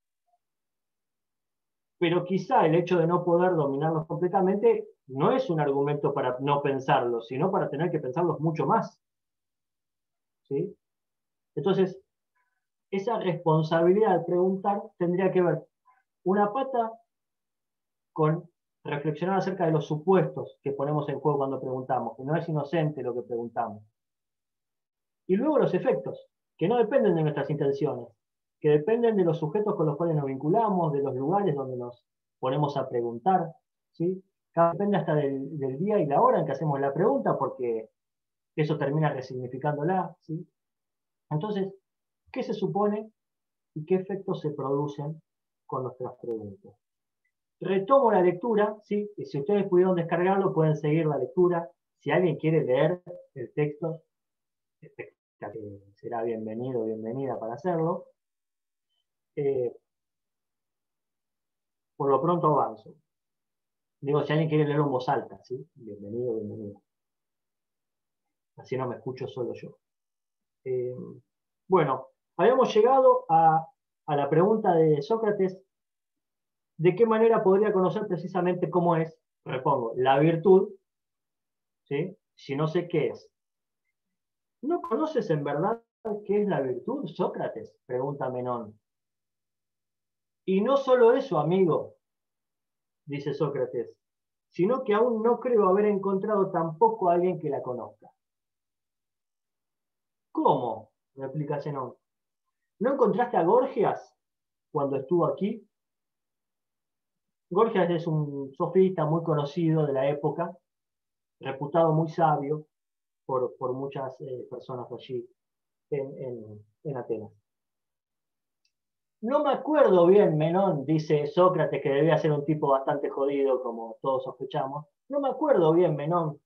Pero quizá el hecho de no poder dominarlos completamente no es un argumento para no pensarlos, sino para tener que pensarlos mucho más, ¿sí? Entonces, esa responsabilidad de preguntar tendría que ver una pata con reflexionar acerca de los supuestos que ponemos en juego cuando preguntamos, que no es inocente lo que preguntamos. Y luego los efectos, que no dependen de nuestras intenciones, que dependen de los sujetos con los cuales nos vinculamos, de los lugares donde nos ponemos a preguntar, ¿sí? Depende hasta del día y la hora en que hacemos la pregunta, porque eso termina resignificándola, ¿sí? Entonces, ¿qué se supone y qué efectos se producen con nuestras preguntas? Retomo la lectura, ¿sí? Y si ustedes pudieron descargarlo, pueden seguir la lectura. Si alguien quiere leer el texto, será bienvenido o bienvenida para hacerlo. Por lo pronto avanzo. Digo, si alguien quiere leerlo en voz alta, ¿sí? Bienvenido, bienvenido. Así no me escucho solo yo. Bueno, habíamos llegado a la pregunta de Sócrates: ¿de qué manera podría conocer precisamente cómo es, repongo, la virtud, ¿sí? Si no sé qué es? ¿No conoces en verdad qué es la virtud, Sócrates?, pregunta Menón. Y no solo eso, amigo, dice Sócrates, sino que aún no creo haber encontrado tampoco a alguien que la conozca. ¿Cómo?, replica Zenón. ¿No encontraste a Gorgias cuando estuvo aquí? Gorgias es un sofista muy conocido de la época, reputado muy sabio por muchas personas allí en Atenas. No me acuerdo bien, Menón, dice Sócrates, que debía ser un tipo bastante jodido, como todos sospechamos. No me acuerdo bien, Menón.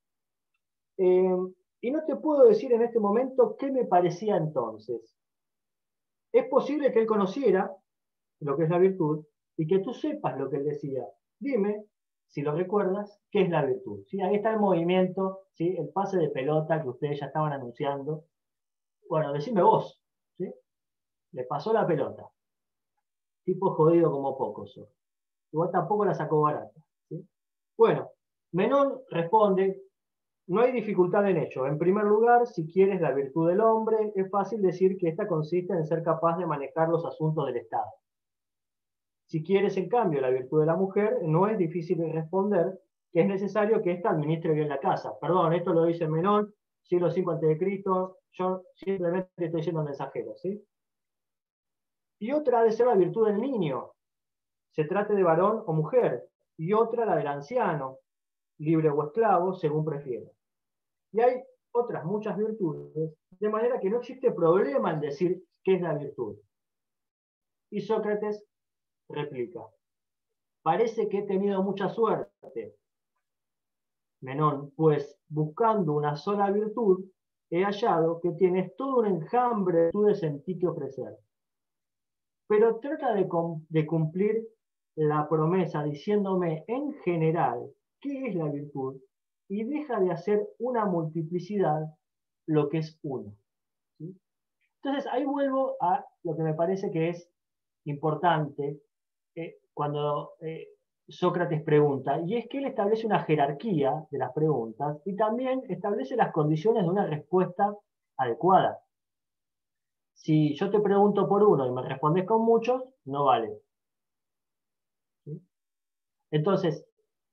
Y no te puedo decir en este momento qué me parecía entonces. Es posible que él conociera lo que es la virtud y que tú sepas lo que él decía. Dime, si lo recuerdas, qué es la virtud. ¿Sí? Ahí está el movimiento, ¿sí? El pase de pelota que ustedes ya estaban anunciando. Bueno, decime vos, ¿sí? Le pasó la pelota. Tipo jodido como pocos. Igual tampoco la sacó barata, ¿sí? Bueno, Menón responde: no hay dificultad en ello. En primer lugar, si quieres la virtud del hombre, es fácil decir que ésta consiste en ser capaz de manejar los asuntos del Estado. Si quieres, en cambio, la virtud de la mujer, no es difícil de responder que es necesario que ésta administre bien la casa. Perdón, esto lo dice Menón, siglo V a.C., yo simplemente estoy siendo mensajero, ¿sí? Y otra ha de ser la virtud del niño, se trate de varón o mujer, y otra la del anciano, libre o esclavo, según prefiera. Y hay otras muchas virtudes, de manera que no existe problema en decir qué es la virtud. Y Sócrates replica: parece que he tenido mucha suerte, Menón, pues buscando una sola virtud, he hallado que tienes todo un enjambre de virtudes en ti que ofrecer. Pero trata de cumplir la promesa diciéndome en general qué es la virtud y deja de hacer una multiplicidad lo que es uno. ¿Sí? Entonces ahí vuelvo a lo que me parece que es importante cuando Sócrates pregunta, y es que él establece una jerarquía de las preguntas y también establece las condiciones de una respuesta adecuada. Si yo te pregunto por uno y me respondes con muchos, no vale. ¿Sí? Entonces,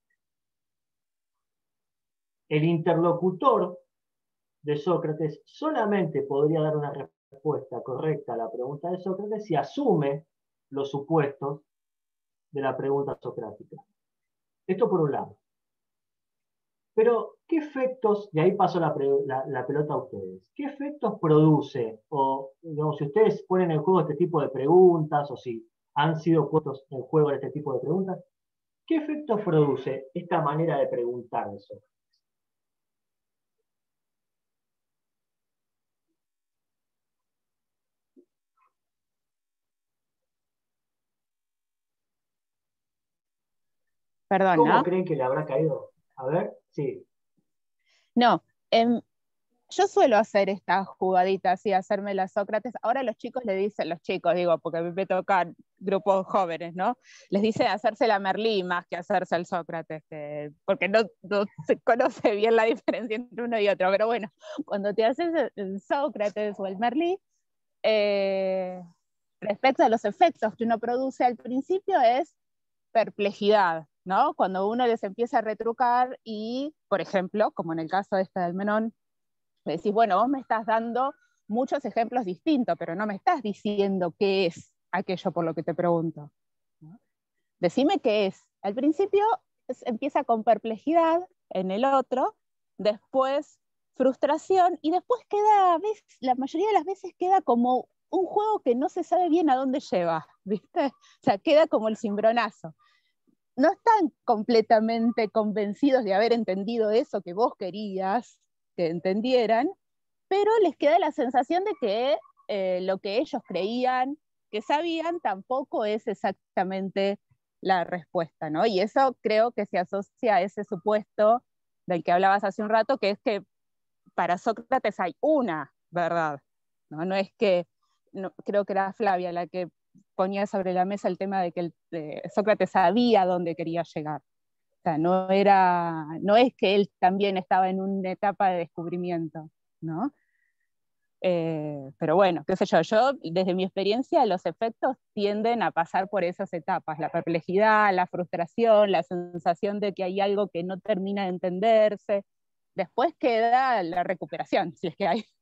el interlocutor de Sócrates solamente podría dar una respuesta correcta a la pregunta de Sócrates si asume los supuestos de la pregunta socrática. Esto por un lado. Pero, ¿qué efectos, y ahí paso la pelota a ustedes, qué efectos produce, o digamos, si ustedes ponen en juego este tipo de preguntas, o si han sido puestos en juego este tipo de preguntas, ¿qué efectos produce esta manera de preguntar eso? Perdón, ¿Cómo ¿no? creen que le habrá caído? A ver, sí. No, yo suelo hacer estas jugaditas y hacerme las Sócrates. Ahora los chicos le dicen, los chicos digo, porque a mí me tocan grupos jóvenes, ¿no? Les dicen hacerse la Merlí más que hacerse el Sócrates, porque no se conoce bien la diferencia entre uno y otro. Pero bueno, cuando te haces el Sócrates o el Merlí, respecto a los efectos que uno produce al principio es perplejidad, ¿no? Cuando uno les empieza a retrucar y, por ejemplo, como en el caso de esta del Menón, le decís, bueno, vos me estás dando muchos ejemplos distintos, pero no me estás diciendo qué es aquello por lo que te pregunto, ¿no? Decime qué es. Al principio empieza con perplejidad en el otro, después frustración, y después queda, la mayoría de las veces queda como un juego que no se sabe bien a dónde lleva, ¿viste? O sea, queda como el cimbronazo. No están completamente convencidos de haber entendido eso que vos querías que entendieran, pero les queda la sensación de que lo que ellos creían que sabían tampoco es exactamente la respuesta, ¿no? Y eso creo que se asocia a ese supuesto del que hablabas hace un rato, que es que para Sócrates hay una verdad, ¿no? No es que, no, creo que era Flavia la que ponía sobre la mesa el tema de que Sócrates sabía dónde quería llegar. O sea, no es que él también estaba en una etapa de descubrimiento, ¿no? Pero bueno, qué sé yo, desde mi experiencia los efectos tienden a pasar por esas etapas, la perplejidad, la frustración, la sensación de que hay algo que no termina de entenderse. Después queda la recuperación, si es que hay.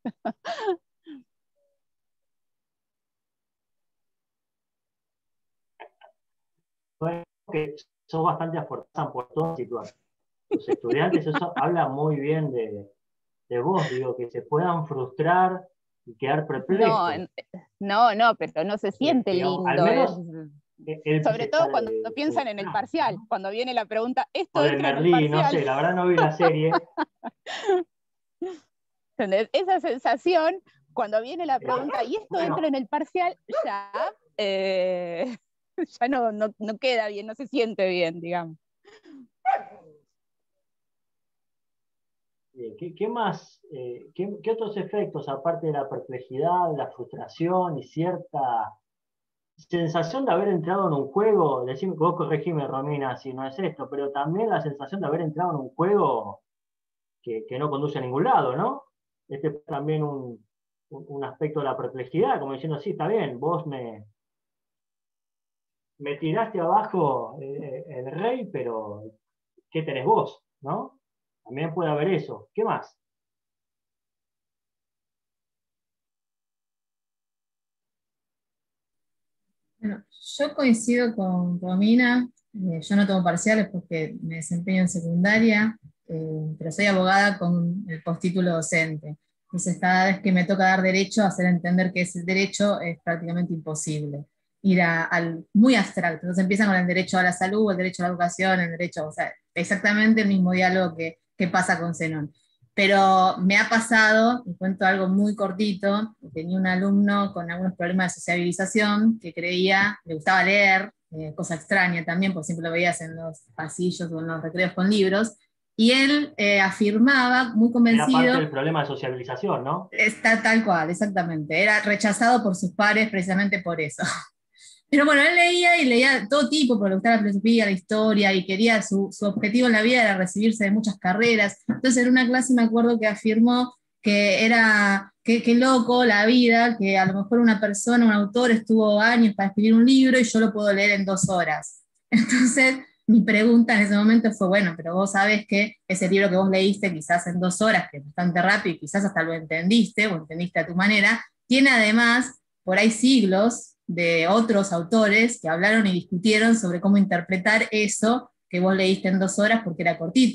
Que sos bastante afortunado por toda situación. Los estudiantes, eso habla muy bien de vos, digo, que se puedan frustrar y quedar perplejos. No, pero no se siente digamos, lindo. al menos sobre todo cuando piensan en el parcial, ¿no? Cuando viene la pregunta, esto o de entra Merlí, en el parcial. No sé, la verdad no vi la serie. ¿Entendés? Esa sensación, cuando viene la pregunta, y esto entra en el parcial, ya, ya no queda bien, no se siente bien, digamos. ¿Qué más, qué otros efectos, aparte de la perplejidad, la frustración y cierta sensación de haber entrado en un juego? Decime, vos corregime, Romina, si no es esto, pero también la sensación de haber entrado en un juego que no conduce a ningún lado, ¿no? Este es también un aspecto de la perplejidad, como diciendo, sí, está bien, vos me tiraste abajo el rey, pero ¿qué tenés vos? ¿No? También puede haber eso. ¿Qué más? Bueno, yo coincido con Romina, yo no tomo parciales porque me desempeño en secundaria, pero soy abogada con el postítulo docente. Entonces cada vez que me toca dar derecho, hacer entender que ese derecho es prácticamente imposible. Ir al muy abstracto. Entonces empiezan con el derecho a la salud, el derecho a la educación, el derecho, o sea, exactamente el mismo diálogo que pasa con Zenón. Pero me ha pasado, y cuento algo muy cortito, tenía un alumno con algunos problemas de sociabilización que creía, le gustaba leer, cosa extraña también, porque siempre lo veías en los pasillos o en los recreos con libros, y él afirmaba, muy convencido... Era parte del problema de sociabilización, ¿no? Está tal cual, exactamente. Era rechazado por sus pares precisamente por eso. Pero bueno, él leía y leía todo tipo, porque le gustaba la filosofía, la historia, y quería, su objetivo en la vida era recibirse de muchas carreras. Entonces en una clase me acuerdo que afirmó que era, que loco la vida, que a lo mejor una persona, un autor estuvo años para escribir un libro y yo lo puedo leer en 2 horas. Entonces mi pregunta en ese momento fue, bueno, pero vos sabés que ese libro que vos leíste quizás en 2 horas, que es bastante rápido y quizás hasta lo entendiste o entendiste a tu manera, tiene además por ahí siglos de otros autores que hablaron y discutieron sobre cómo interpretar eso que vos leíste en 2 horas porque era cortito.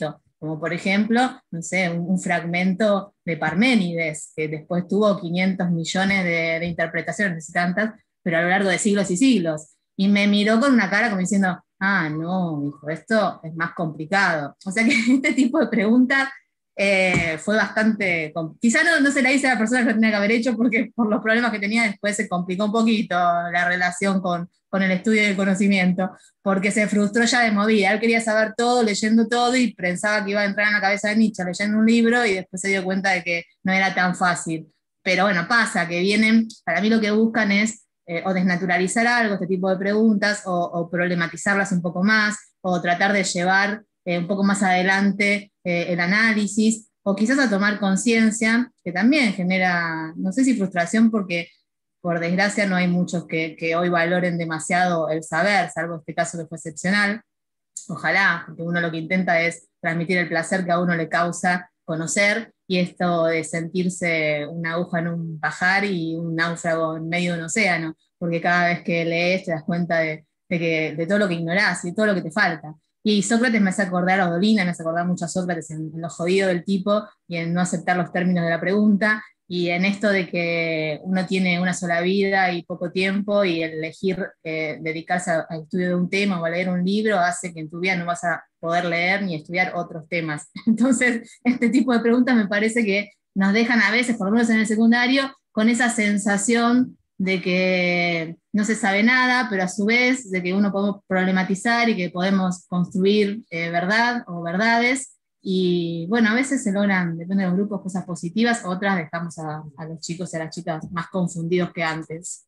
como por ejemplo, no sé, un fragmento de Parménides, que después tuvo 500 millones de interpretaciones, no sé tantas, pero a lo largo de siglos y siglos. Y me miró con una cara como diciendo, ah, no, hijo, esto es más complicado. O sea que este tipo de preguntas fue bastante, quizá no se la hice a la persona que lo tenía que haber hecho porque por los problemas que tenía después se complicó un poquito la relación con el estudio y el conocimiento, porque se frustró ya de movida. Él quería saber todo, leyendo todo, y pensaba que iba a entrar en la cabeza de Nietzsche leyendo un libro, y después se dio cuenta de que no era tan fácil. Pero bueno, pasa que vienen, para mí lo que buscan es o desnaturalizar algo, este tipo de preguntas, o problematizarlas un poco más, o tratar de llevar un poco más adelante el análisis, o quizás a tomar conciencia, que también genera, no sé si frustración, porque por desgracia no hay muchos que hoy valoren demasiado el saber, salvo este caso que fue excepcional. Ojalá, porque uno lo que intenta es transmitir el placer que a uno le causa conocer, y esto de sentirse una aguja en un pajar y un náufrago en medio de un océano, porque cada vez que lees te das cuenta de todo lo que ignorás y de todo lo que te falta. Y Sócrates me hace acordar a Odolina, me hace acordar mucho a Sócrates en lo jodido del tipo y en no aceptar los términos de la pregunta, y en esto de que uno tiene una sola vida y poco tiempo, y el elegir dedicarse al estudio de un tema o a leer un libro hace que en tu vida no vas a poder leer ni estudiar otros temas. Entonces, este tipo de preguntas me parece que nos dejan a veces, por lo menos en el secundario, con esa sensación de que no se sabe nada, pero a su vez de que uno podemos problematizar y que podemos construir verdad o verdades. Y bueno, a veces se logran, depende de los grupos, cosas positivas, otras dejamos a los chicos y a las chicas más confundidos que antes.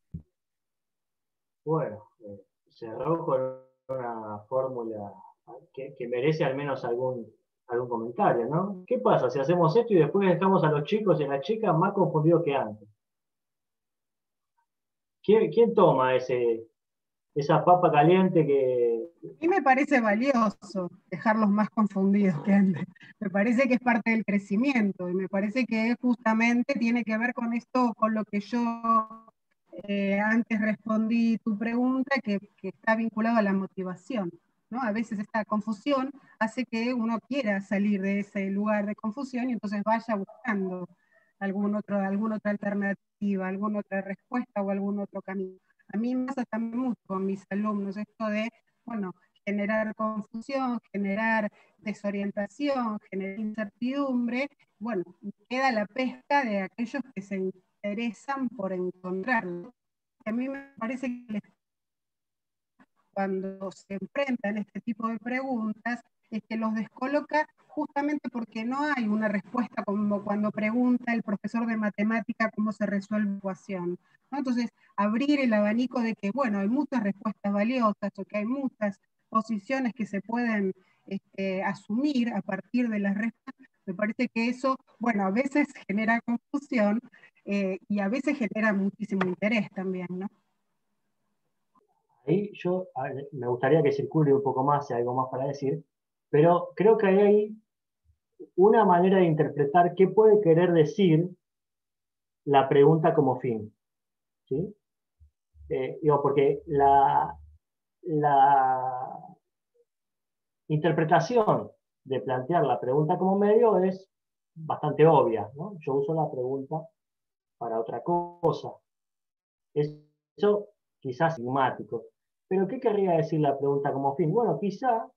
Bueno, cerró con una fórmula que merece al menos algún comentario, ¿no? ¿Qué pasa si hacemos esto y después dejamos a los chicos y a las chicas más confundidos que antes? ¿Quién toma esa papa caliente que... A mí me parece valioso dejarlos más confundidos que antes. Me parece que es parte del crecimiento, y me parece que justamente tiene que ver con esto, con lo que yo antes respondí tu pregunta, que está vinculado a la motivación, ¿no? A veces esta confusión hace que uno quiera salir de ese lugar de confusión y entonces vaya buscando alguna otra alternativa, alguna otra respuesta o algún otro camino. A mí me pasa también mucho con mis alumnos esto de, bueno, generar confusión, generar desorientación, generar incertidumbre. Bueno, queda la pesca de aquellos que se interesan por encontrarlo. A mí me parece que cuando se enfrentan este tipo de preguntas, es que los descoloca justamente porque no hay una respuesta como cuando pregunta el profesor de matemática cómo se resuelve la ecuación, ¿no? Entonces, abrir el abanico de que, bueno, hay muchas respuestas valiosas, o que hay muchas posiciones que se pueden asumir a partir de las respuestas, me parece que eso, bueno, a veces genera confusión y a veces genera muchísimo interés también, ¿no? Ahí me gustaría que circule un poco más, si hay algo más para decir, pero creo que hay una manera de interpretar qué puede querer decir la pregunta como fin, ¿sí? Porque la interpretación de plantear la pregunta como medio es bastante obvia, ¿no? Yo uso la pregunta para otra cosa. Eso quizás sigmático. Pero ¿qué querría decir la pregunta como fin? Bueno, quizá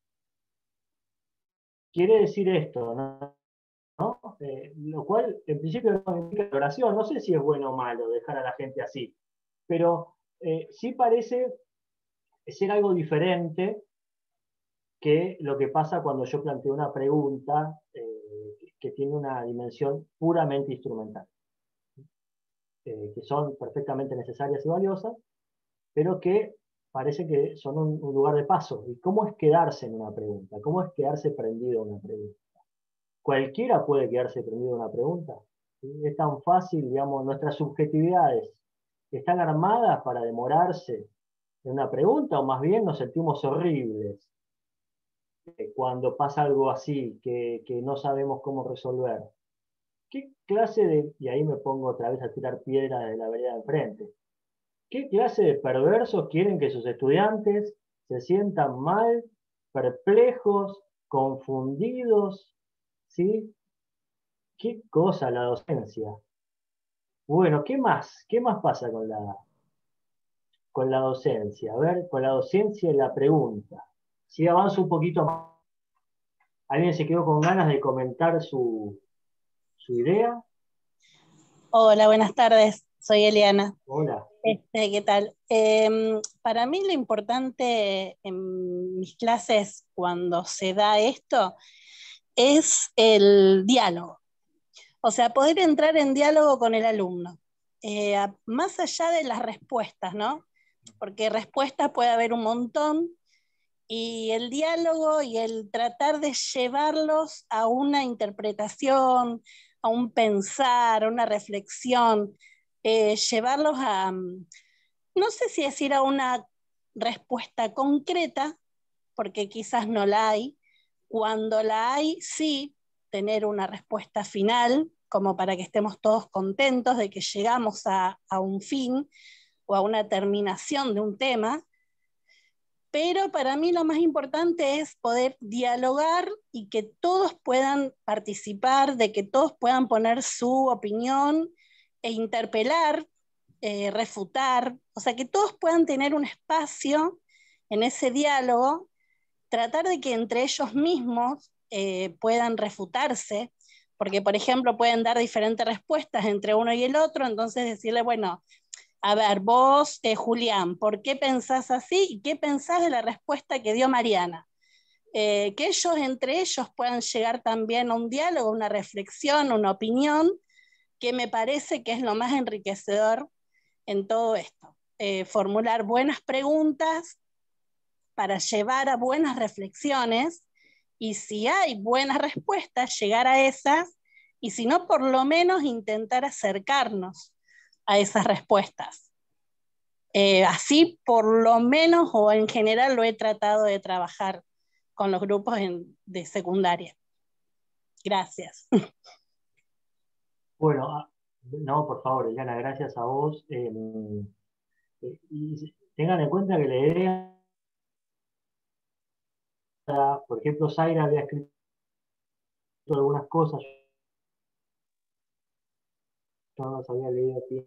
quiere decir esto, ¿no? Lo cual en principio no implica oración. No sé si es bueno o malo dejar a la gente así, pero sí parece ser algo diferente que lo que pasa cuando yo planteo una pregunta que tiene una dimensión puramente instrumental, que son perfectamente necesarias y valiosas, pero que parece que son un lugar de paso. ¿Y cómo es quedarse en una pregunta? ¿Cómo es quedarse prendido en una pregunta? Cualquiera puede quedarse prendido en una pregunta. ¿Sí? Es tan fácil, digamos, nuestras subjetividades están armadas para demorarse en una pregunta, o más bien nos sentimos horribles cuando pasa algo así, que no sabemos cómo resolver. ¿Qué clase de, y ahí me pongo otra vez a tirar piedras de la vereda de enfrente, qué clase de perversos quieren que sus estudiantes se sientan mal, perplejos, confundidos, ¿sí? ¿Qué cosa la docencia? Bueno, ¿qué más? ¿Qué más pasa con la docencia? A ver, con la docencia y la pregunta. Si avanzo un poquito más. ¿Alguien se quedó con ganas de comentar su idea? Hola, buenas tardes. Soy Eliana. Hola. ¿Qué tal? Para mí lo importante en mis clases cuando se da esto es el diálogo. O sea, poder entrar en diálogo con el alumno. Más allá de las respuestas, ¿no? Porque respuestas puede haber un montón, y el diálogo y el tratar de llevarlos a una interpretación, a un pensar, a una reflexión, llevarlos a, no sé si decir a una respuesta concreta, porque quizás no la hay. Cuando la hay, sí, tener una respuesta final, como para que estemos todos contentos de que llegamos a un fin o a una terminación de un tema. Pero para mí lo más importante es poder dialogar y que todos puedan participar, de que todos puedan poner su opinión e interpelar, refutar, o sea, que todos puedan tener un espacio en ese diálogo, tratar de que entre ellos mismos puedan refutarse, porque por ejemplo pueden dar diferentes respuestas entre uno y el otro, entonces decirle, bueno, a ver, vos, Julián, ¿por qué pensás así? ¿Y qué pensás de la respuesta que dio Mariana? Que ellos, entre ellos, puedan llegar también a un diálogo, una reflexión, una opinión, que me parece que es lo más enriquecedor en todo esto. Formular buenas preguntas para llevar a buenas reflexiones, y si hay buenas respuestas, llegar a esas, y si no, por lo menos intentar acercarnos a esas respuestas. Así por lo menos o en general lo he tratado de trabajar con los grupos de secundaria. Gracias. Bueno, no, por favor, Eliana, gracias a vos. Y tengan en cuenta que la idea, por ejemplo, Zaira había escrito algunas cosas, yo no las había leído aquí.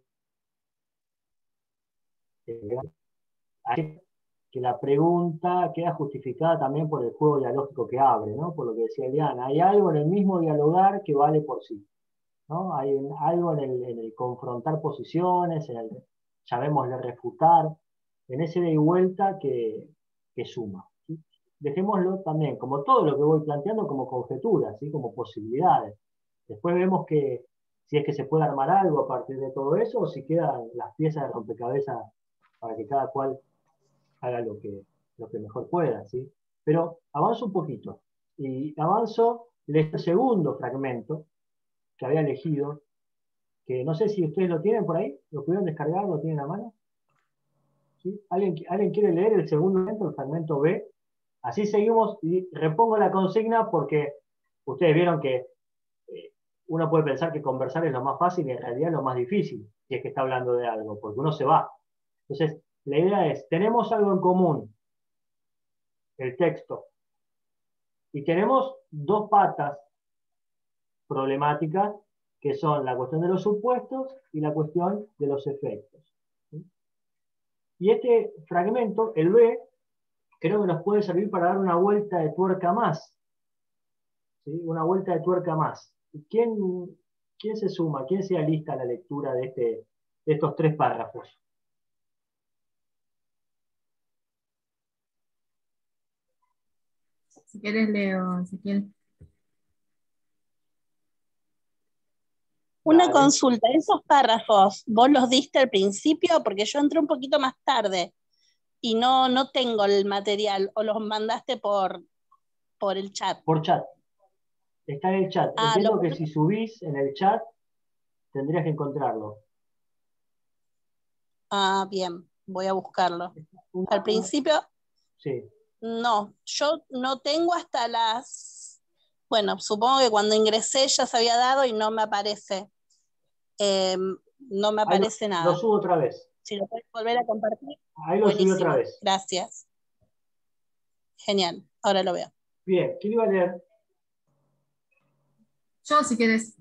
Que la pregunta queda justificada también por el juego dialógico que abre, ¿no? Por lo que decía Eliana. Hay algo en el mismo dialogar que vale por sí, ¿no? Hay algo en el confrontar posiciones, en el, llamémosle refutar, en ese de y vuelta que suma. ¿Sí? Dejémoslo también, como todo lo que voy planteando, como conjeturas, ¿sí? Como posibilidades. Después vemos que si es que se puede armar algo a partir de todo eso, o si quedan las piezas de rompecabezas para que cada cual haga lo que mejor pueda, ¿sí? Pero avanzo un poquito. Y avanzo, leo el segundo fragmento que había elegido, que no sé si ustedes lo tienen por ahí, ¿lo pudieron descargar? ¿Lo tienen a mano? ¿Sí? ¿Alguien quiere leer el segundo fragmento, el fragmento B? Así seguimos y repongo la consigna porque ustedes vieron que uno puede pensar que conversar es lo más fácil y en realidad es lo más difícil, si es que está hablando de algo, porque uno se va. Entonces, la idea es, tenemos algo en común, el texto, y tenemos dos patas problemáticas, que son la cuestión de los supuestos y la cuestión de los efectos. ¿Sí? Y este fragmento, el B, creo que nos puede servir para dar una vuelta de tuerca más. ¿Sí? Una vuelta de tuerca más. ¿Quién se suma? ¿Quién se alista a la lectura de estos tres párrafos? Si quieres, leo, si quieres. Una Dale. consulta, esos párrafos, ¿vos los diste al principio? Porque yo entré un poquito más tarde y no tengo el material, o los mandaste por el chat. Por chat. Está en el chat. Entiendo que si subís en el chat, tendrías que encontrarlo. Ah, bien, voy a buscarlo. Al principio, sí. No, yo no tengo hasta las... Bueno, supongo que cuando ingresé ya se había dado y no me aparece. No me aparece nada. Lo subo otra vez. Si lo puedes volver a compartir. Ahí lo subí otra vez. Gracias. Genial, ahora lo veo. Bien, ¿quién iba a leer? Yo, si quieres.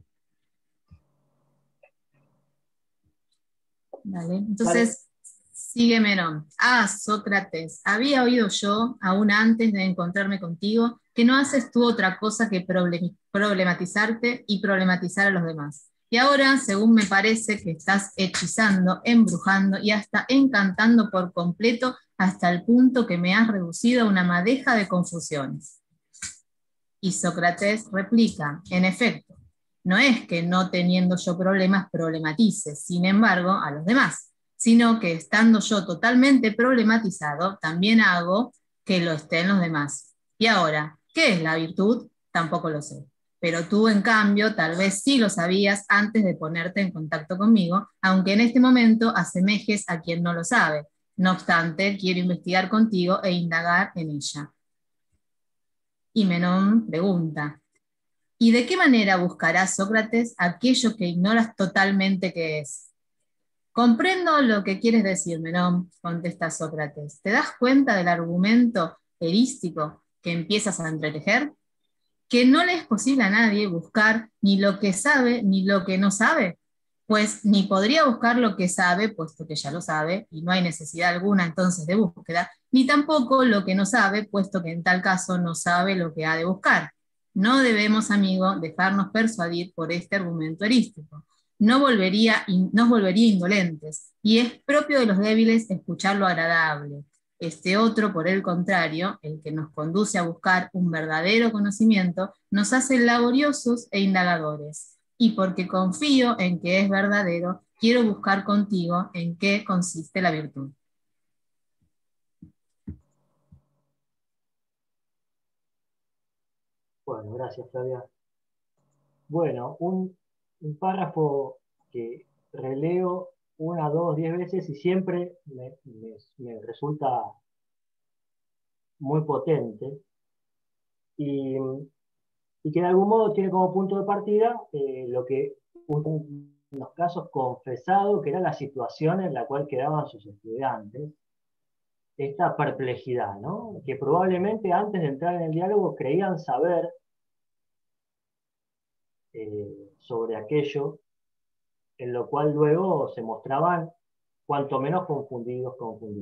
Vale, entonces sigue Menón. Ah, Sócrates, había oído yo, aún antes de encontrarme contigo, que no haces tú otra cosa que problematizarte y problematizar a los demás. Y ahora, según me parece, que estás hechizando, embrujando y hasta encantando por completo hasta el punto que me has reducido a una madeja de confusiones. Y Sócrates replica, en efecto, no es que no teniendo yo problemas problematice, sin embargo, a los demás, sino que estando yo totalmente problematizado, también hago que lo estén los demás. Y ahora, ¿qué es la virtud? Tampoco lo sé. Pero tú, en cambio, tal vez sí lo sabías antes de ponerte en contacto conmigo, aunque en este momento asemejes a quien no lo sabe. No obstante, quiero investigar contigo e indagar en ella. Y Menón pregunta, ¿y de qué manera buscarás, Sócrates, aquello que ignoras totalmente que es? Comprendo lo que quieres decir, Menón, contesta Sócrates. ¿Te das cuenta del argumento erístico que empiezas a entretejer? ¿Que no le es posible a nadie buscar ni lo que sabe ni lo que no sabe? Pues ni podría buscar lo que sabe, puesto que ya lo sabe, y no hay necesidad alguna entonces de búsqueda, ni tampoco lo que no sabe, puesto que en tal caso no sabe lo que ha de buscar. No debemos, amigo, dejarnos persuadir por este argumento erístico. Nos volvería indolentes, y es propio de los débiles escuchar lo agradable. Este otro, por el contrario, el que nos conduce a buscar un verdadero conocimiento, nos hace laboriosos e indagadores. Y porque confío en que es verdadero, quiero buscar contigo en qué consiste la virtud. Bueno, gracias, Flavia. Bueno, un párrafo que releo 1, 2, 10 veces y siempre me resulta muy potente y que de algún modo tiene como punto de partida lo que en los casos confesado que era la situación en la cual quedaban sus estudiantes, esta perplejidad, ¿no? Que probablemente antes de entrar en el diálogo creían saber sobre aquello, en lo cual luego se mostraban cuanto menos confundidos.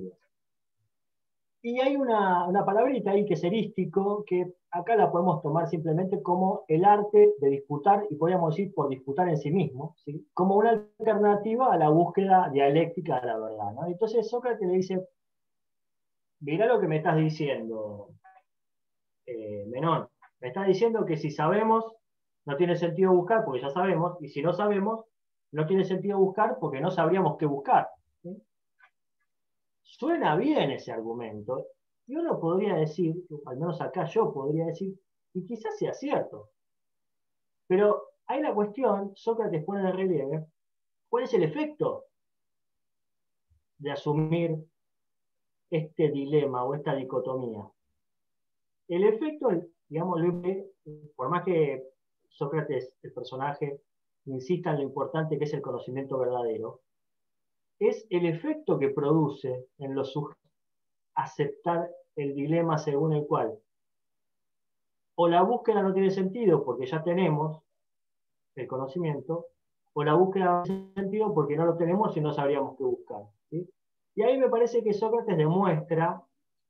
Y hay una palabrita ahí que es erístico, que acá la podemos tomar simplemente como el arte de disputar, y podríamos decir por disputar en sí mismo, ¿sí? Como una alternativa a la búsqueda dialéctica de la verdad, ¿no? Entonces Sócrates le dice, mirá lo que me estás diciendo, Menón, me estás diciendo que si sabemos, no tiene sentido buscar porque ya sabemos, y si no sabemos, no tiene sentido buscar porque no sabríamos qué buscar. ¿Sí? Suena bien ese argumento, y uno podría decir, al menos acá yo podría decir, y quizás sea cierto, pero hay la cuestión, Sócrates pone de relieve, ¿cuál es el efecto de asumir este dilema o esta dicotomía? El efecto, digamos, por más que Sócrates, el personaje, insista en lo importante que es el conocimiento verdadero, es el efecto que produce en los sujetos aceptar el dilema según el cual o la búsqueda no tiene sentido porque ya tenemos el conocimiento, o la búsqueda no tiene sentido porque no lo tenemos y no sabríamos qué buscar. ¿Sí? Y ahí me parece que Sócrates demuestra,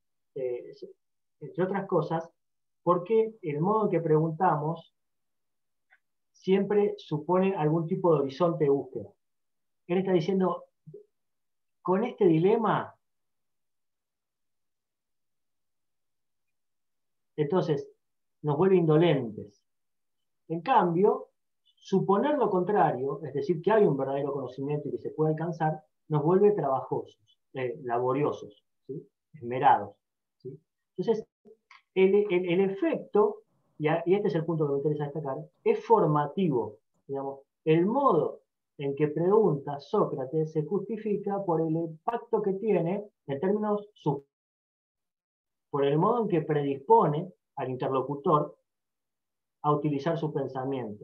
entre otras cosas, por qué el modo en que preguntamos siempre supone algún tipo de horizonte de búsqueda. Él está diciendo, con este dilema, entonces nos vuelve indolentes. En cambio, suponer lo contrario, es decir, que hay un verdadero conocimiento y que se puede alcanzar, nos vuelve trabajosos, laboriosos, ¿sí? Esmerados. ¿Sí? Entonces, el efecto, y este es el punto que me interesa destacar, es formativo. Digamos, el modo en que pregunta Sócrates se justifica por el impacto que tiene en términos por el modo en que predispone al interlocutor a utilizar su pensamiento.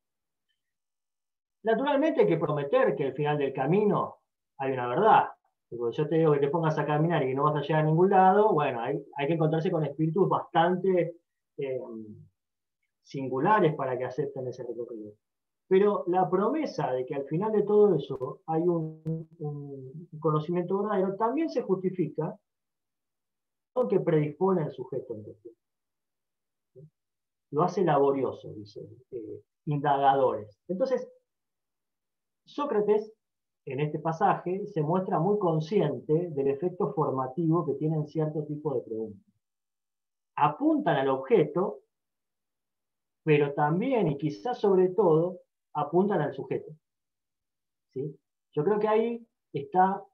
Naturalmente hay que prometer que al final del camino hay una verdad. Porque yo te digo que te pongas a caminar y que no vas a llegar a ningún lado, bueno, hay que encontrarse con espíritus bastante singulares para que acepten ese recorrido. Pero la promesa de que al final de todo eso hay un conocimiento verdadero también se justifica con que predispone al sujeto en cuestión. Lo hace laborioso, dice, indagadores. Entonces, Sócrates, en este pasaje, se muestra muy consciente del efecto formativo que tienen cierto tipo de preguntas. Apuntan al objeto, pero también, y quizás sobre todo, apuntan al sujeto. ¿Sí? Yo creo que ahí está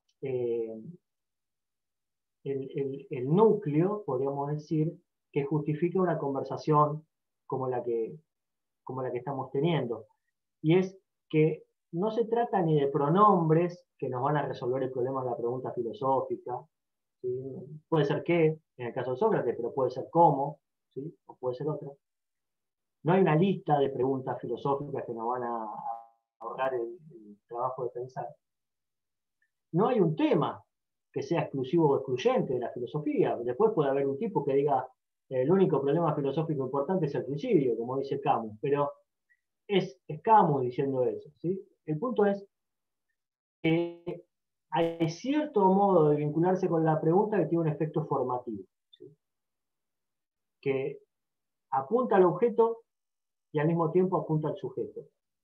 el núcleo, podríamos decir, que justifica una conversación como la que estamos teniendo. Y es que no se trata ni de pronombres que nos van a resolver el problema de la pregunta filosófica. ¿Sí? Puede ser qué, en el caso de Sócrates, pero puede ser cómo, ¿sí? O puede ser otra. No hay una lista de preguntas filosóficas que nos van a ahorrar el trabajo de pensar. No hay un tema que sea exclusivo o excluyente de la filosofía. Después puede haber un tipo que diga el único problema filosófico importante es el suicidio, como dice Camus, pero es Camus diciendo eso. ¿Sí? El punto es que hay cierto modo de vincularse con la pregunta que tiene un efecto formativo, ¿sí? Que apunta al objeto y al mismo tiempo apunta al sujeto.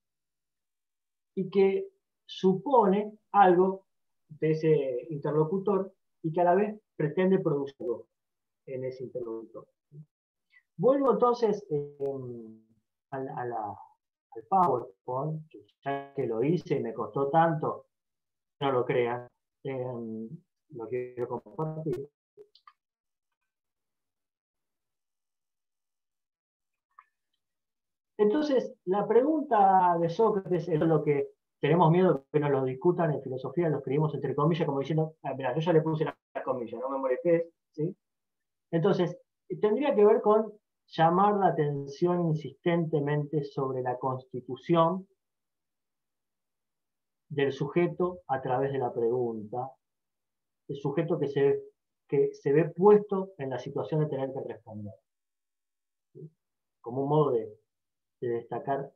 Y que supone algo de ese interlocutor y que a la vez pretende producirlo en ese interlocutor. Vuelvo entonces al PowerPoint, ya que lo hice y me costó tanto, no lo crean, lo quiero compartir. Entonces, la pregunta de Sócrates es lo que tenemos miedo que nos lo discutan en filosofía, lo escribimos entre comillas, como diciendo, mira, yo ya le puse las comillas, no me molestes, ¿sí? Entonces, tendría que ver con llamar la atención insistentemente sobre la constitución del sujeto a través de la pregunta, el sujeto que se ve puesto en la situación de tener que responder, ¿sí? Como un modo de destacar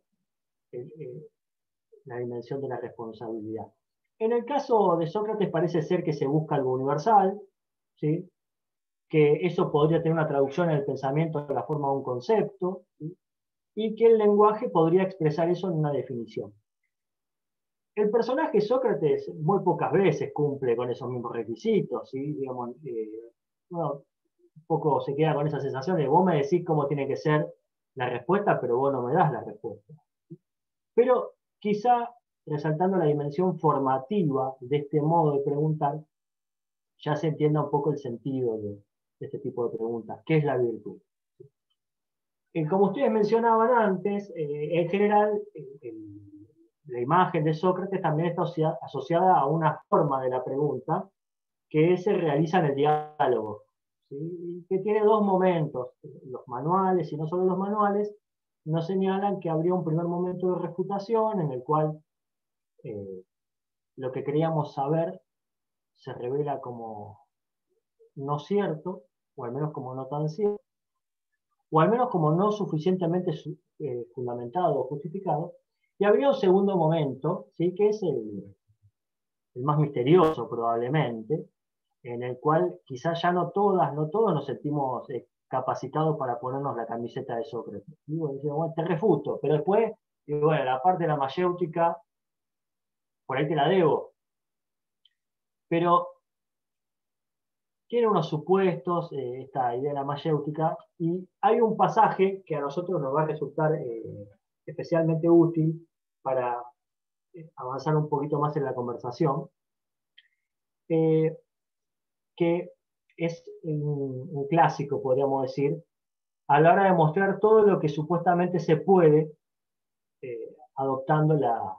la dimensión de la responsabilidad. En el caso de Sócrates parece ser que se busca algo universal, ¿sí? Que eso podría tener una traducción en el pensamiento de la forma de un concepto, ¿sí? Y que el lenguaje podría expresar eso en una definición. El personaje Sócrates muy pocas veces cumple con esos mismos requisitos, ¿sí? Digamos, bueno, un poco se queda con esa sensación de vos me decís cómo tiene que ser la respuesta, pero vos no me das la respuesta. Pero quizá, resaltando la dimensión formativa de este modo de preguntar, ya se entienda un poco el sentido de este tipo de preguntas. ¿Qué es la virtud? Como ustedes mencionaban antes, en general, la imagen de Sócrates también está asociada a una forma de la pregunta que se realiza en el diálogo, ¿sí? Que tiene dos momentos. Los manuales, y no solo los manuales, nos señalan que habría un primer momento de refutación en el cual lo que creíamos saber se revela como no cierto, o al menos como no tan cierto, o al menos como no suficientemente fundamentado o justificado, y habría un segundo momento, ¿sí? Que es el más misterioso probablemente, en el cual quizás ya no todos nos sentimos capacitados para ponernos la camiseta de Sócrates. Y bueno, te refuto, pero después, bueno, la parte de la mayéutica, por ahí te la debo. Pero tiene unos supuestos, esta idea de la mayéutica, y hay un pasaje que a nosotros nos va a resultar especialmente útil para avanzar un poquito más en la conversación, que es un clásico, podríamos decir, a la hora de mostrar todo lo que supuestamente se puede adoptando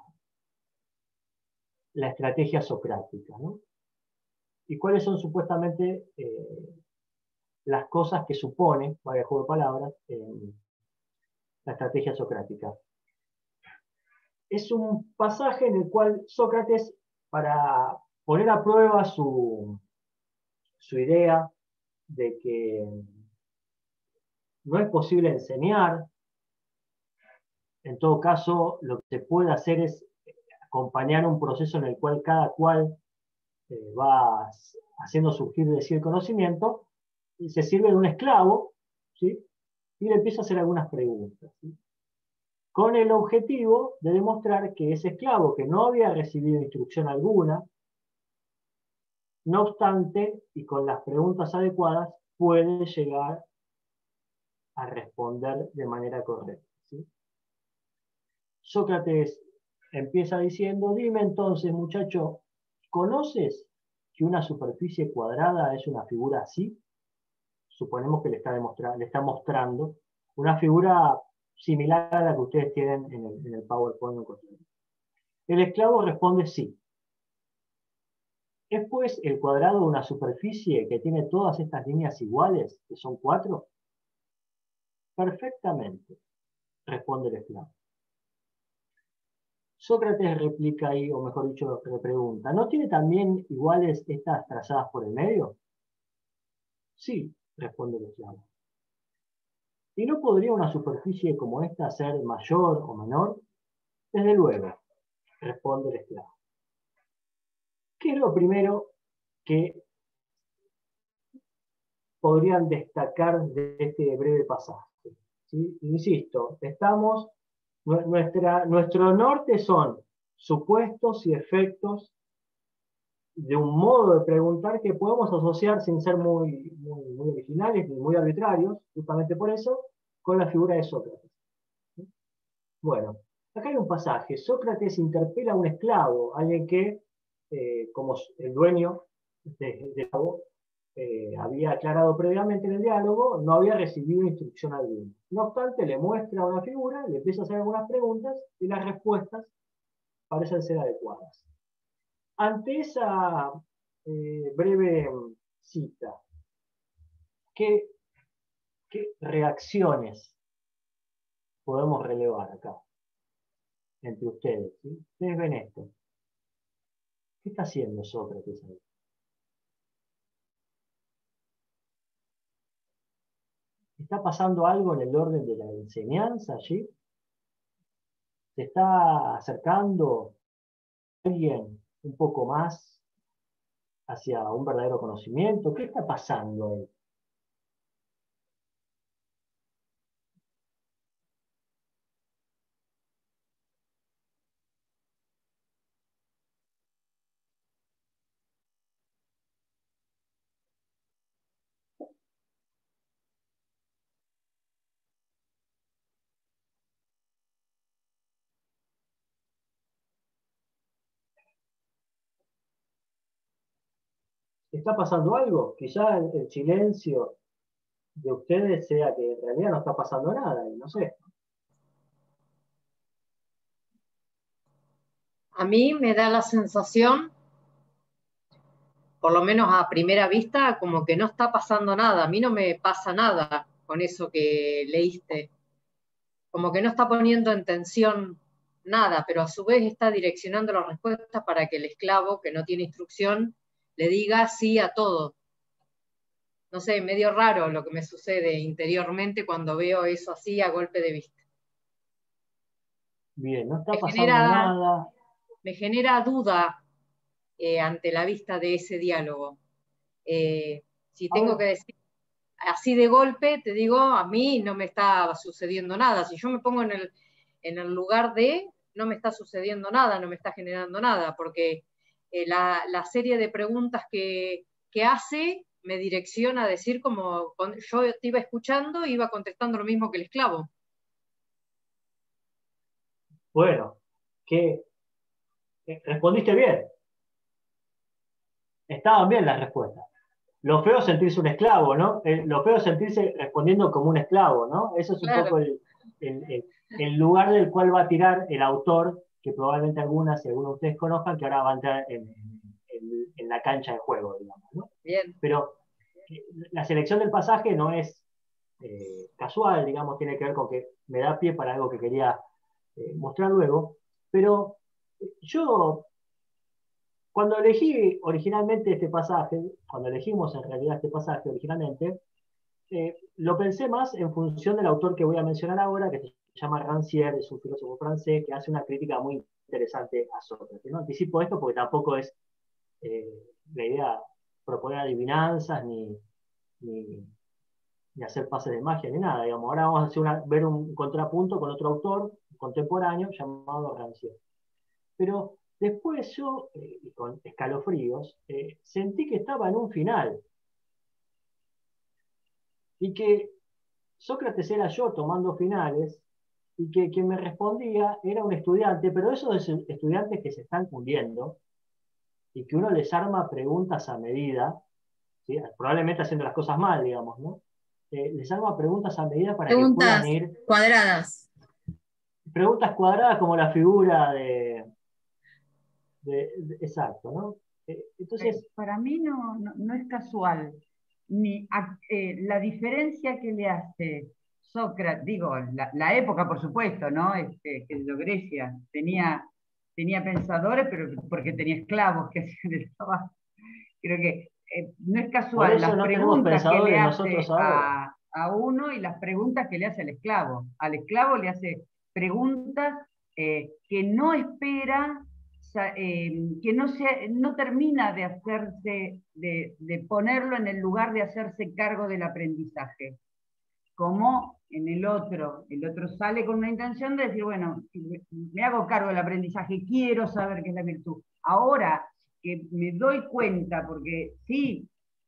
la estrategia socrática, ¿no? ¿Y cuáles son supuestamente las cosas que supone, vaya juego de palabras, la estrategia socrática? Es un pasaje en el cual Sócrates, para poner a prueba su idea de que no es posible enseñar. En todo caso, lo que se puede hacer es acompañar un proceso en el cual cada cual va haciendo surgir de sí el conocimiento, y se sirve de un esclavo, ¿sí? Y le empieza a hacer algunas preguntas, ¿sí? Con el objetivo de demostrar que ese esclavo, que no había recibido instrucción alguna, no obstante, y con las preguntas adecuadas, puede llegar a responder de manera correcta, ¿sí? Sócrates empieza diciendo: dime entonces, muchacho, ¿conoces que una superficie cuadrada es una figura así? Suponemos que le está mostrando una figura similar a la que ustedes tienen en el PowerPoint. El esclavo responde sí. ¿Es pues el cuadrado de una superficie que tiene todas estas líneas iguales, que son 4? Perfectamente, responde el esclavo. Sócrates replica ahí, o mejor dicho, le pregunta: ¿no tiene también iguales estas trazadas por el medio? Sí, responde el esclavo. ¿Y no podría una superficie como esta ser mayor o menor? Desde luego, responde el esclavo. ¿Qué es lo primero que podrían destacar de este breve pasaje? ¿Sí? Insisto, nuestro norte son supuestos y efectos de un modo de preguntar que podemos asociar sin ser muy originales ni muy arbitrarios, justamente por eso, con la figura de Sócrates. Bueno, acá hay un pasaje. Sócrates interpela a un esclavo, alguien que, como el dueño del esclavo, había aclarado previamente en el diálogo, no había recibido instrucción alguna. No obstante, le muestra una figura, le empieza a hacer algunas preguntas y las respuestas parecen ser adecuadas. Ante esa breve cita, ¿qué reacciones podemos relevar acá entre ustedes? ¿Sí? Ustedes ven esto. ¿Qué está haciendo Sócrates ahí? ¿Está pasando algo en el orden de la enseñanza allí? ¿Se está acercando alguien un poco más hacia un verdadero conocimiento? ¿Qué está pasando ahí? ¿Está pasando algo? Quizá el silencio de ustedes sea que en realidad no está pasando nada, y no sé. A mí me da la sensación, por lo menos a primera vista, como que no está pasando nada. A mí no me pasa nada con eso que leíste. Como que no está poniendo en tensión nada, pero a su vez está direccionando las respuestas para que el esclavo, que no tiene instrucción, le diga sí a todo. No sé, medio raro lo que me sucede interiormente cuando veo eso así a golpe de vista. Bien, no está pasando nada. Me genera duda ante la vista de ese diálogo. Si tengo que decir así de golpe, te digo, a mí no me está sucediendo nada. Si yo me pongo en el lugar de, no me está sucediendo nada, no me está generando nada, porque la serie de preguntas que hace me direcciona a decir como yo te iba escuchando e iba contestando lo mismo que el esclavo. Bueno, ¿qué? Respondiste bien. Estaban bien las respuestas. Lo feo es sentirse un esclavo, ¿no? Lo feo es sentirse respondiendo como un esclavo, ¿no? Eso es un poco el lugar del cual va a tirar el autor, que probablemente algunos de ustedes conozcan, que ahora va a entrar en la cancha de juego, digamos, ¿no? Bien. Pero la selección del pasaje no es casual, digamos, tiene que ver con que me da pie para algo que quería mostrar luego, pero yo Cuando elegí originalmente este pasaje, cuando elegimos en realidad este pasaje originalmente, lo pensé más en función del autor que voy a mencionar ahora, que se llama Rancière, es un filósofo francés que hace una crítica muy interesante a Sócrates. ¿No? Anticipo esto porque tampoco es la idea proponer adivinanzas ni hacer pases de magia ni nada. Digamos. Ahora vamos a hacer ver un contrapunto con otro autor contemporáneo llamado Rancière. Pero después yo, con escalofríos, sentí que estaba en un final. Y que Sócrates era yo tomando finales, y que quien me respondía era un estudiante, pero esos estudiantes que se están fundiendo, y que uno les arma preguntas a medida, ¿sí? Probablemente haciendo las cosas mal, digamos, ¿no? Les arma preguntas a medida para que puedan ir... cuadradas. Preguntas cuadradas como la figura exacto, ¿no? Entonces... Para mí no es casual, ni la diferencia que le hace Sócrates, digo, la época, por supuesto, ¿no? Que Grecia tenía pensadores, pero porque tenía esclavos que hacían el trabajo. Creo que no es casual las preguntas que le hace a uno y las preguntas que le hace al esclavo. Al esclavo le hace preguntas que no espera, que no termina de hacerse, de ponerlo en el lugar de hacerse cargo del aprendizaje. Como en el otro sale con una intención de decir, bueno, me hago cargo del aprendizaje, quiero saber qué es la virtud. Ahora que me doy cuenta, porque sí,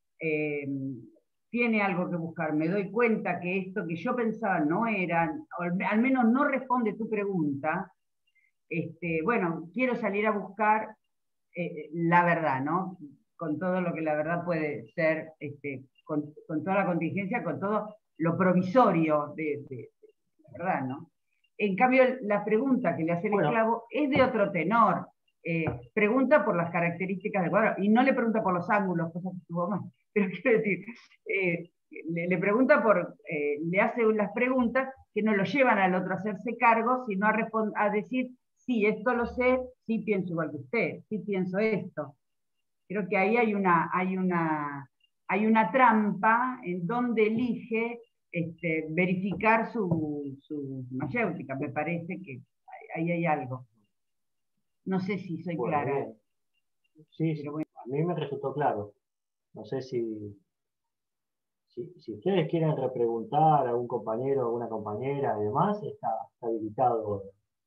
tiene algo que buscar, me doy cuenta que esto que yo pensaba no era, o al menos no responde tu pregunta, bueno, quiero salir a buscar la verdad, ¿no? Con todo lo que la verdad puede ser, con toda la contingencia, con todo lo provisorio de la verdad, ¿no? En cambio, la pregunta que le hace el esclavo es de otro tenor. Pregunta por las características del cuadro, y no le pregunta por los ángulos, cosas que tuvo más, pero quiero decir, le pregunta le hace las preguntas que no lo llevan al otro a hacerse cargo, sino a decir, sí, esto lo sé, sí pienso igual que usted, sí pienso esto. Creo que ahí hay una trampa en donde elige verificar su mayéutica. Me parece que ahí hay algo. No sé si soy clara. Bien. Sí, bueno. A mí me resultó claro. No sé si ustedes quieren repreguntar a algún compañero, a alguna compañera y demás, está habilitado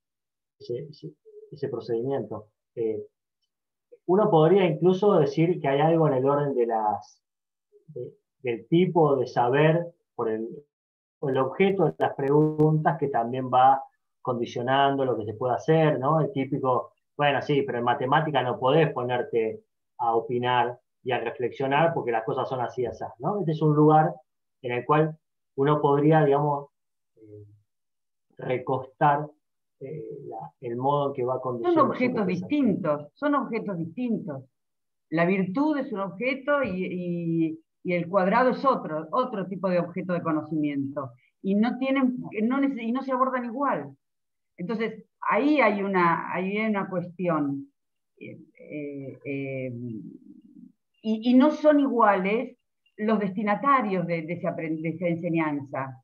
ese procedimiento. Uno podría incluso decir que hay algo en el orden del tipo de saber por el objeto de las preguntas que también va condicionando lo que se puede hacer, ¿no? El típico, bueno, sí, pero en matemática no podés ponerte a opinar y a reflexionar porque las cosas son así, ¿no? Este es un lugar en el cual uno podría, digamos, recostar el modo en que va conduciendo. Son objetos distintos. La virtud es un objeto y el cuadrado es otro tipo de objeto de conocimiento. Y no se abordan igual. Entonces, ahí hay una cuestión. Y no son iguales los destinatarios de esa enseñanza.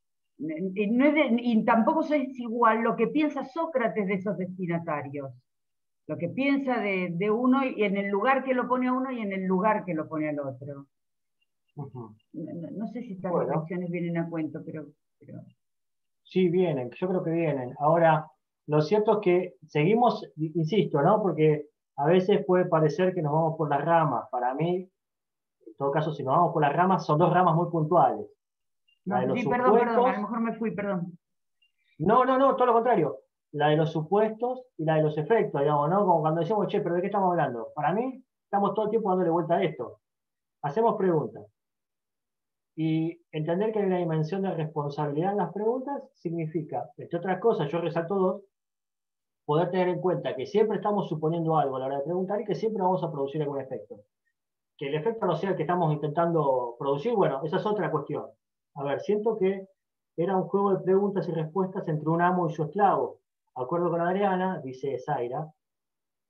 Y tampoco es igual lo que piensa Sócrates de esos destinatarios. Lo que piensa de uno y en el lugar que lo pone a uno y en el lugar que lo pone al otro. No sé si estas reflexiones vienen a cuento, pero... Sí, vienen, yo creo que vienen. Ahora, lo cierto es que seguimos, insisto, ¿no? Porque a veces puede parecer que nos vamos por las ramas. Para mí, en todo caso, si nos vamos por las ramas, son dos ramas muy puntuales. Perdón, a lo mejor me fui, perdón. No, todo lo contrario. La de los supuestos y la de los efectos, digamos, ¿no? Como cuando decimos, che, pero ¿de qué estamos hablando? Para mí, estamos todo el tiempo dándole vuelta a esto. Hacemos preguntas. Y entender que hay una dimensión de responsabilidad en las preguntas significa, entre otras cosas, yo resalto dos, poder tener en cuenta que siempre estamos suponiendo algo a la hora de preguntar y que siempre vamos a producir algún efecto. Que el efecto no sea el que estamos intentando producir, bueno, esa es otra cuestión. A ver, siento que era un juego de preguntas y respuestas entre un amo y su esclavo. De acuerdo con Adriana, dice Zaira,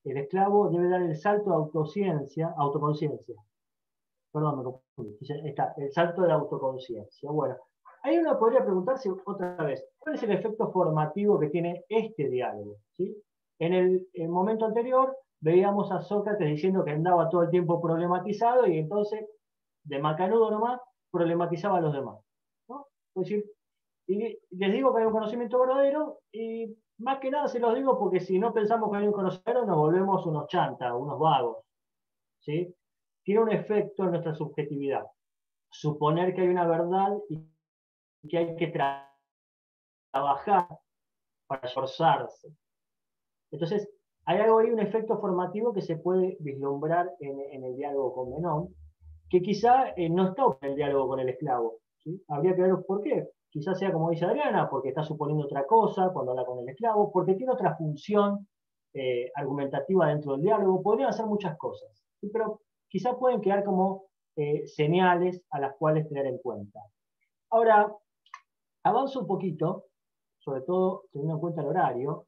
el esclavo debe dar el salto de autoconciencia. Perdón, me confundí. Está, el salto de autoconciencia. Bueno, ahí uno podría preguntarse otra vez, ¿cuál es el efecto formativo que tiene este diálogo? ¿Sí? En el momento anterior veíamos a Sócrates diciendo que andaba todo el tiempo problematizado y entonces, de macanudo nomás, problematizaba a los demás, ¿no? Es decir, y les digo que hay un conocimiento verdadero y más que nada se los digo porque si no pensamos que hay un conocimiento nos volvemos unos chantas, unos vagos, ¿sí? Tiene un efecto en nuestra subjetividad. Suponer que hay una verdad y que hay que trabajar para esforzarse. Entonces, hay algo ahí, un efecto formativo que se puede vislumbrar en el diálogo con Menón, que quizá no está en el diálogo con el esclavo, ¿sí? Habría que ver por qué. Quizás sea como dice Adriana, porque está suponiendo otra cosa cuando habla con el esclavo, porque tiene otra función argumentativa dentro del diálogo. Podrían hacer muchas cosas, ¿sí? Pero quizás pueden quedar como señales a las cuales tener en cuenta. Ahora, avanzo un poquito, sobre todo teniendo en cuenta el horario,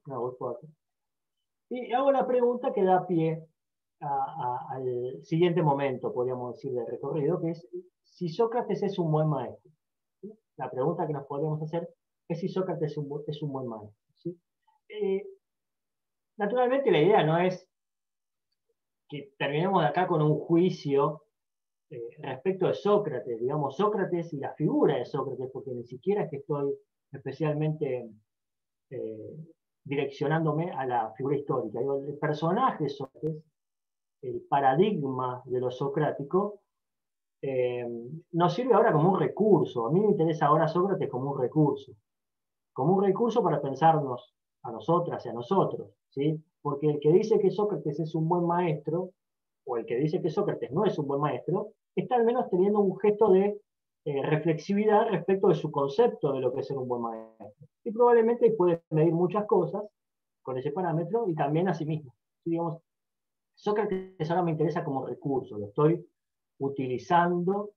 y hago la pregunta que da pie al siguiente momento, podríamos decir, del recorrido, que es si Sócrates es un buen maestro. ¿Sí? La pregunta que nos podríamos hacer es si Sócrates es un buen maestro. ¿Sí? Naturalmente la idea no es que terminemos de acá con un juicio respecto de Sócrates, digamos, Sócrates y la figura de Sócrates, porque ni siquiera es que estoy especialmente direccionándome a la figura histórica. Digo, el personaje de Sócrates, el paradigma de lo socrático, nos sirve ahora como un recurso. A mí me interesa ahora Sócrates como un recurso para pensarnos a nosotras y a nosotros, ¿sí? Porque el que dice que Sócrates es un buen maestro, o el que dice que Sócrates no es un buen maestro, está al menos teniendo un gesto de reflexividad respecto de su concepto de lo que es ser un buen maestro. Y probablemente puede medir muchas cosas con ese parámetro y también a sí mismo. ¿Sí? Digamos, Sócrates ahora me interesa como recurso, lo estoy utilizando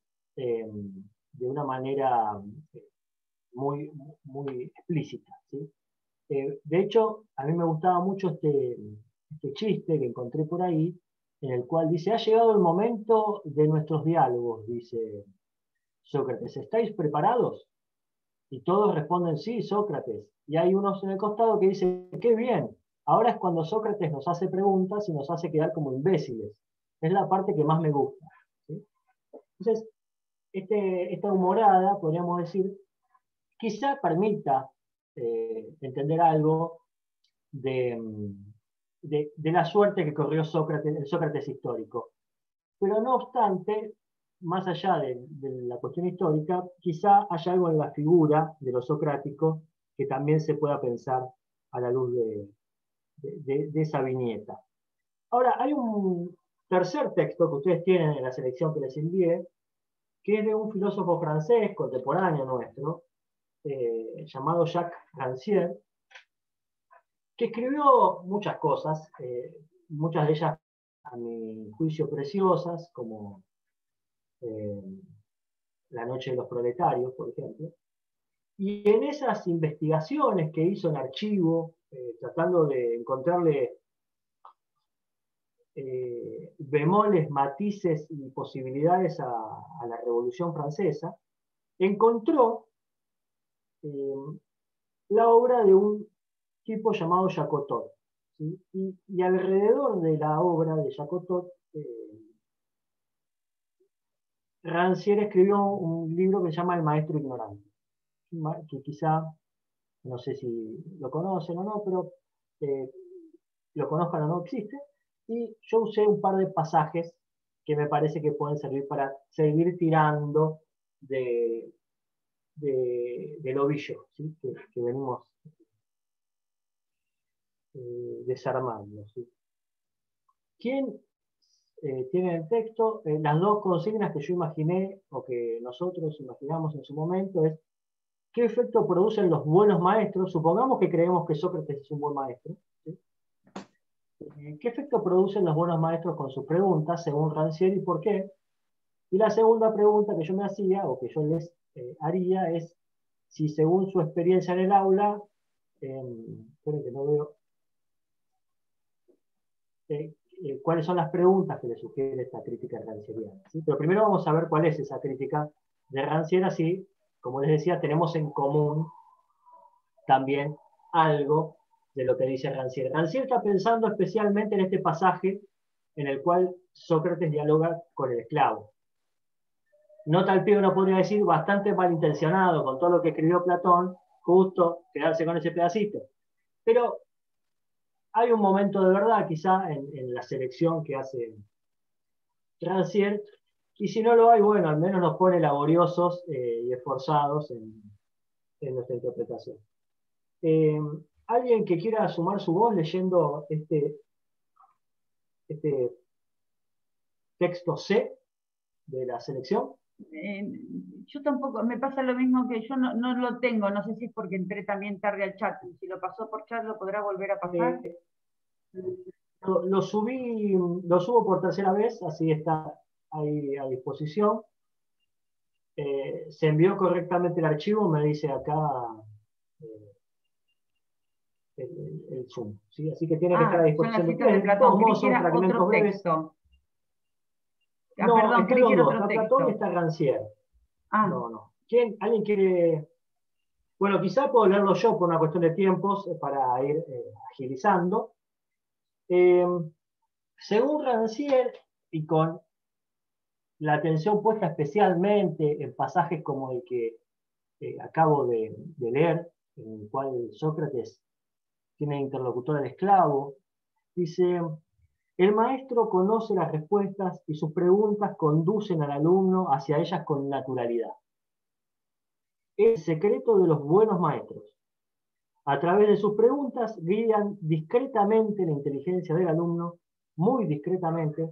de una manera muy, muy explícita, ¿sí? De hecho, a mí me gustaba mucho este chiste que encontré por ahí, en el cual dice, ha llegado el momento de nuestros diálogos, dice Sócrates, ¿estáis preparados? Y todos responden, sí, Sócrates. Y hay unos en el costado que dicen, qué bien, ahora es cuando Sócrates nos hace preguntas y nos hace quedar como imbéciles. Es la parte que más me gusta, ¿sí? Entonces, esta humorada, podríamos decir, quizá permita entender algo de la suerte que corrió Sócrates, el Sócrates histórico. Pero no obstante, más allá de la cuestión histórica, quizá haya algo en la figura de lo socrático que también se pueda pensar a la luz de esa viñeta. Ahora, hay un tercer texto que ustedes tienen en la selección que les envié, que es de un filósofo francés contemporáneo nuestro, llamado Jacques Rancière, que escribió muchas cosas, muchas de ellas a mi juicio preciosas, como La noche de los proletarios, por ejemplo. Y en esas investigaciones que hizo en archivo, tratando de encontrarle bemoles, matices y posibilidades a la Revolución Francesa, encontró la obra de un tipo llamado Jacotot. ¿Sí? Y alrededor de la obra de Jacotot, Rancière escribió un libro que se llama El Maestro Ignorante, que quizá, no sé si lo conocen o no, pero lo conozcan o no, existe. Y yo usé un par de pasajes que me parece que pueden servir para seguir tirando del ovillo, ¿sí? que venimos desarmando. ¿Sí? ¿Quién tiene el texto? Las dos consignas que yo imaginé, o que nosotros imaginamos en su momento, es ¿qué efecto producen los buenos maestros? Supongamos que creemos que Sócrates es un buen maestro. ¿Sí? ¿Qué efecto producen los buenos maestros con sus preguntas, según Rancière, y por qué? Y la segunda pregunta que yo me hacía, o que yo les haría, es si según su experiencia en el aula, esperen que no veo. cuáles son las preguntas que le sugiere esta crítica rancieriana, ¿sí? Pero primero vamos a ver cuál es esa crítica de Rancière, así, como les decía, tenemos en común también algo de lo que dice Rancière. Rancière está pensando especialmente en este pasaje en el cual Sócrates dialoga con el esclavo. No tal pie uno podría decir bastante malintencionado con todo lo que escribió Platón, justo quedarse con ese pedacito. Pero hay un momento de verdad quizá en la selección que hace Rancière, y si no lo hay, bueno, al menos nos pone laboriosos y esforzados en nuestra interpretación. ¿Alguien que quiera sumar su voz leyendo este texto C de la selección? Yo tampoco, me pasa lo mismo que yo no lo tengo, no sé si es porque entré también tarde al chat, si lo pasó por chat lo podrá volver a pasar. Lo subo por tercera vez, así está ahí a disposición. Se envió correctamente el archivo, me dice acá el Zoom, ¿sí? Así que tiene que estar a disposición de ustedes. De todos modos son fragmentos breves. No, perdón, están los dos, otro está texto. Platón y está Rancière. No. ¿Alguien quiere? Bueno, quizá puedo leerlo yo por una cuestión de tiempos para ir agilizando. Según Rancière, y con la atención puesta especialmente en pasajes como el que acabo de leer, en el cual Sócrates tiene interlocutor al esclavo, dice: el maestro conoce las respuestas y sus preguntas conducen al alumno hacia ellas con naturalidad. Es el secreto de los buenos maestros. A través de sus preguntas guían discretamente la inteligencia del alumno, muy discretamente,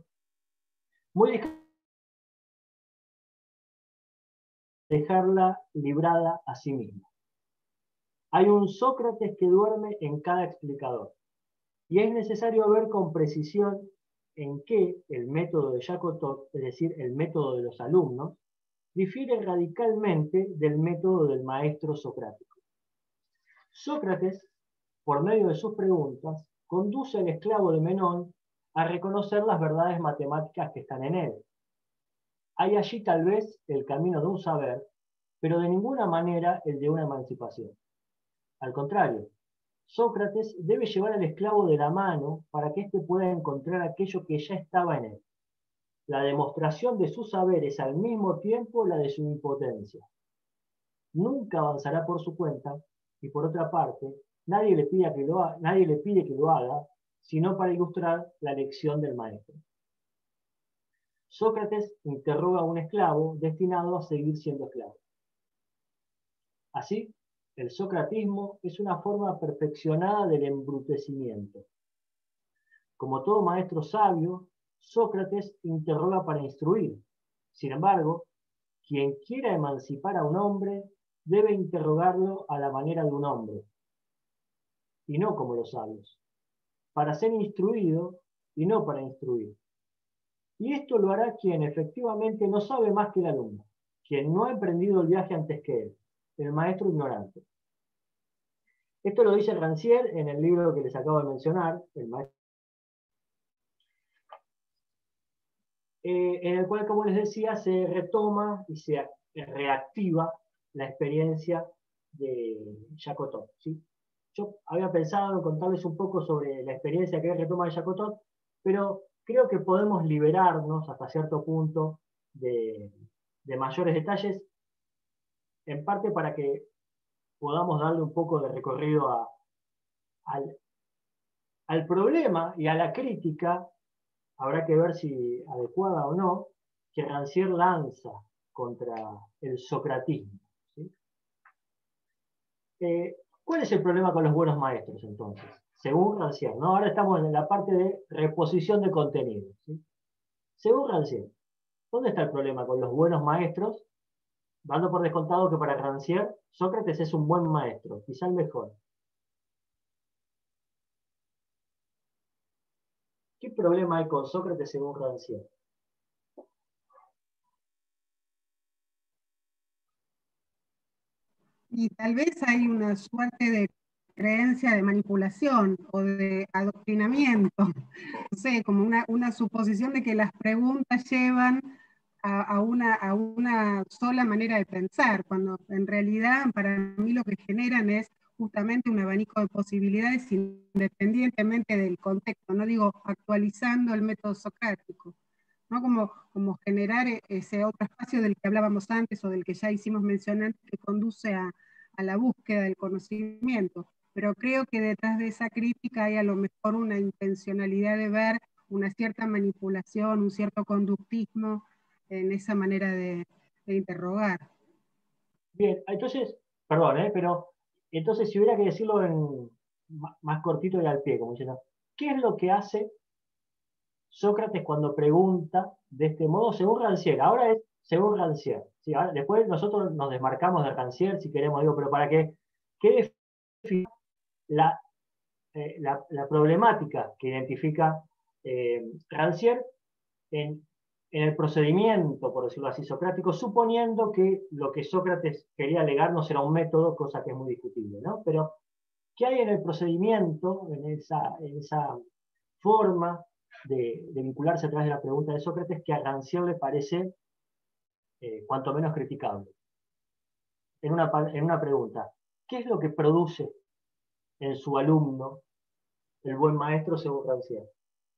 dejarla librada a sí misma. Hay un Sócrates que duerme en cada explicador, y es necesario ver con precisión en qué el método de Jacotot, es decir, el método de los alumnos, difiere radicalmente del método del maestro socrático. Sócrates, por medio de sus preguntas, conduce al esclavo de Menón a reconocer las verdades matemáticas que están en él. Hay allí tal vez el camino de un saber, pero de ninguna manera el de una emancipación. Al contrario, Sócrates debe llevar al esclavo de la mano para que éste pueda encontrar aquello que ya estaba en él. La demostración de su saber es al mismo tiempo la de su impotencia. Nunca avanzará por su cuenta, y por otra parte, nadie le pide que lo haga, sino para ilustrar la lección del maestro. Sócrates interroga a un esclavo destinado a seguir siendo esclavo. Así, el socratismo es una forma perfeccionada del embrutecimiento. Como todo maestro sabio, Sócrates interroga para instruir. Sin embargo, quien quiera emancipar a un hombre debe interrogarlo a la manera de un hombre, y no como los sabios, para ser instruido y no para instruir. Y esto lo hará quien efectivamente no sabe más que el alumno, quien no ha emprendido el viaje antes que él, el maestro ignorante. Esto lo dice Rancière en el libro que les acabo de mencionar, el maestro, en el cual, como les decía, se retoma y se reactiva la experiencia de Jacotot, ¿sí? Yo había pensado en contarles un poco sobre la experiencia que retoma de Jacotot, pero creo que podemos liberarnos hasta cierto punto de mayores detalles, en parte para que podamos darle un poco de recorrido al problema y a la crítica, habrá que ver si adecuada o no, que Rancière lanza contra el socratismo, ¿sí? ¿Cuál es el problema con los buenos maestros entonces? Según Rancière, ¿no? Ahora estamos en la parte de reposición de contenido, ¿sí? Según Rancière, ¿dónde está el problema con los buenos maestros? Dando por descontado que para Rancière, Sócrates es un buen maestro, quizá el mejor. ¿Qué problema hay con Sócrates según Rancière? Y tal vez hay una suerte de creencia de manipulación o de adoctrinamiento, no sé, como una suposición de que las preguntas llevan a una sola manera de pensar, cuando en realidad para mí lo que generan es justamente un abanico de posibilidades independientemente del contexto, no digo actualizando el método socrático, ¿no? Como generar ese otro espacio del que hablábamos antes o del que ya hicimos mención antes, que conduce a la búsqueda del conocimiento. Pero creo que detrás de esa crítica hay a lo mejor una intencionalidad de ver una cierta manipulación, un cierto conductismo en esa manera de interrogar. Bien, entonces, perdón, pero entonces si hubiera que decirlo en más cortito y al pie, como diciendo, ¿qué es lo que hace Sócrates cuando pregunta de este modo según Rancière? Ahora es según Rancière. ¿Sí? Ahora, después nosotros nos desmarcamos de Rancière si queremos, digo, pero para que quede la problemática que identifica Rancière en el procedimiento, por decirlo así, socrático, suponiendo que lo que Sócrates quería alegarnos era un método, cosa que es muy discutible, ¿no? Pero, ¿qué hay en el procedimiento, en esa forma de vincularse a través de la pregunta de Sócrates que a Rancière le parece cuanto menos criticable? En una pregunta, ¿qué es lo que produce en su alumno el buen maestro según Rancière?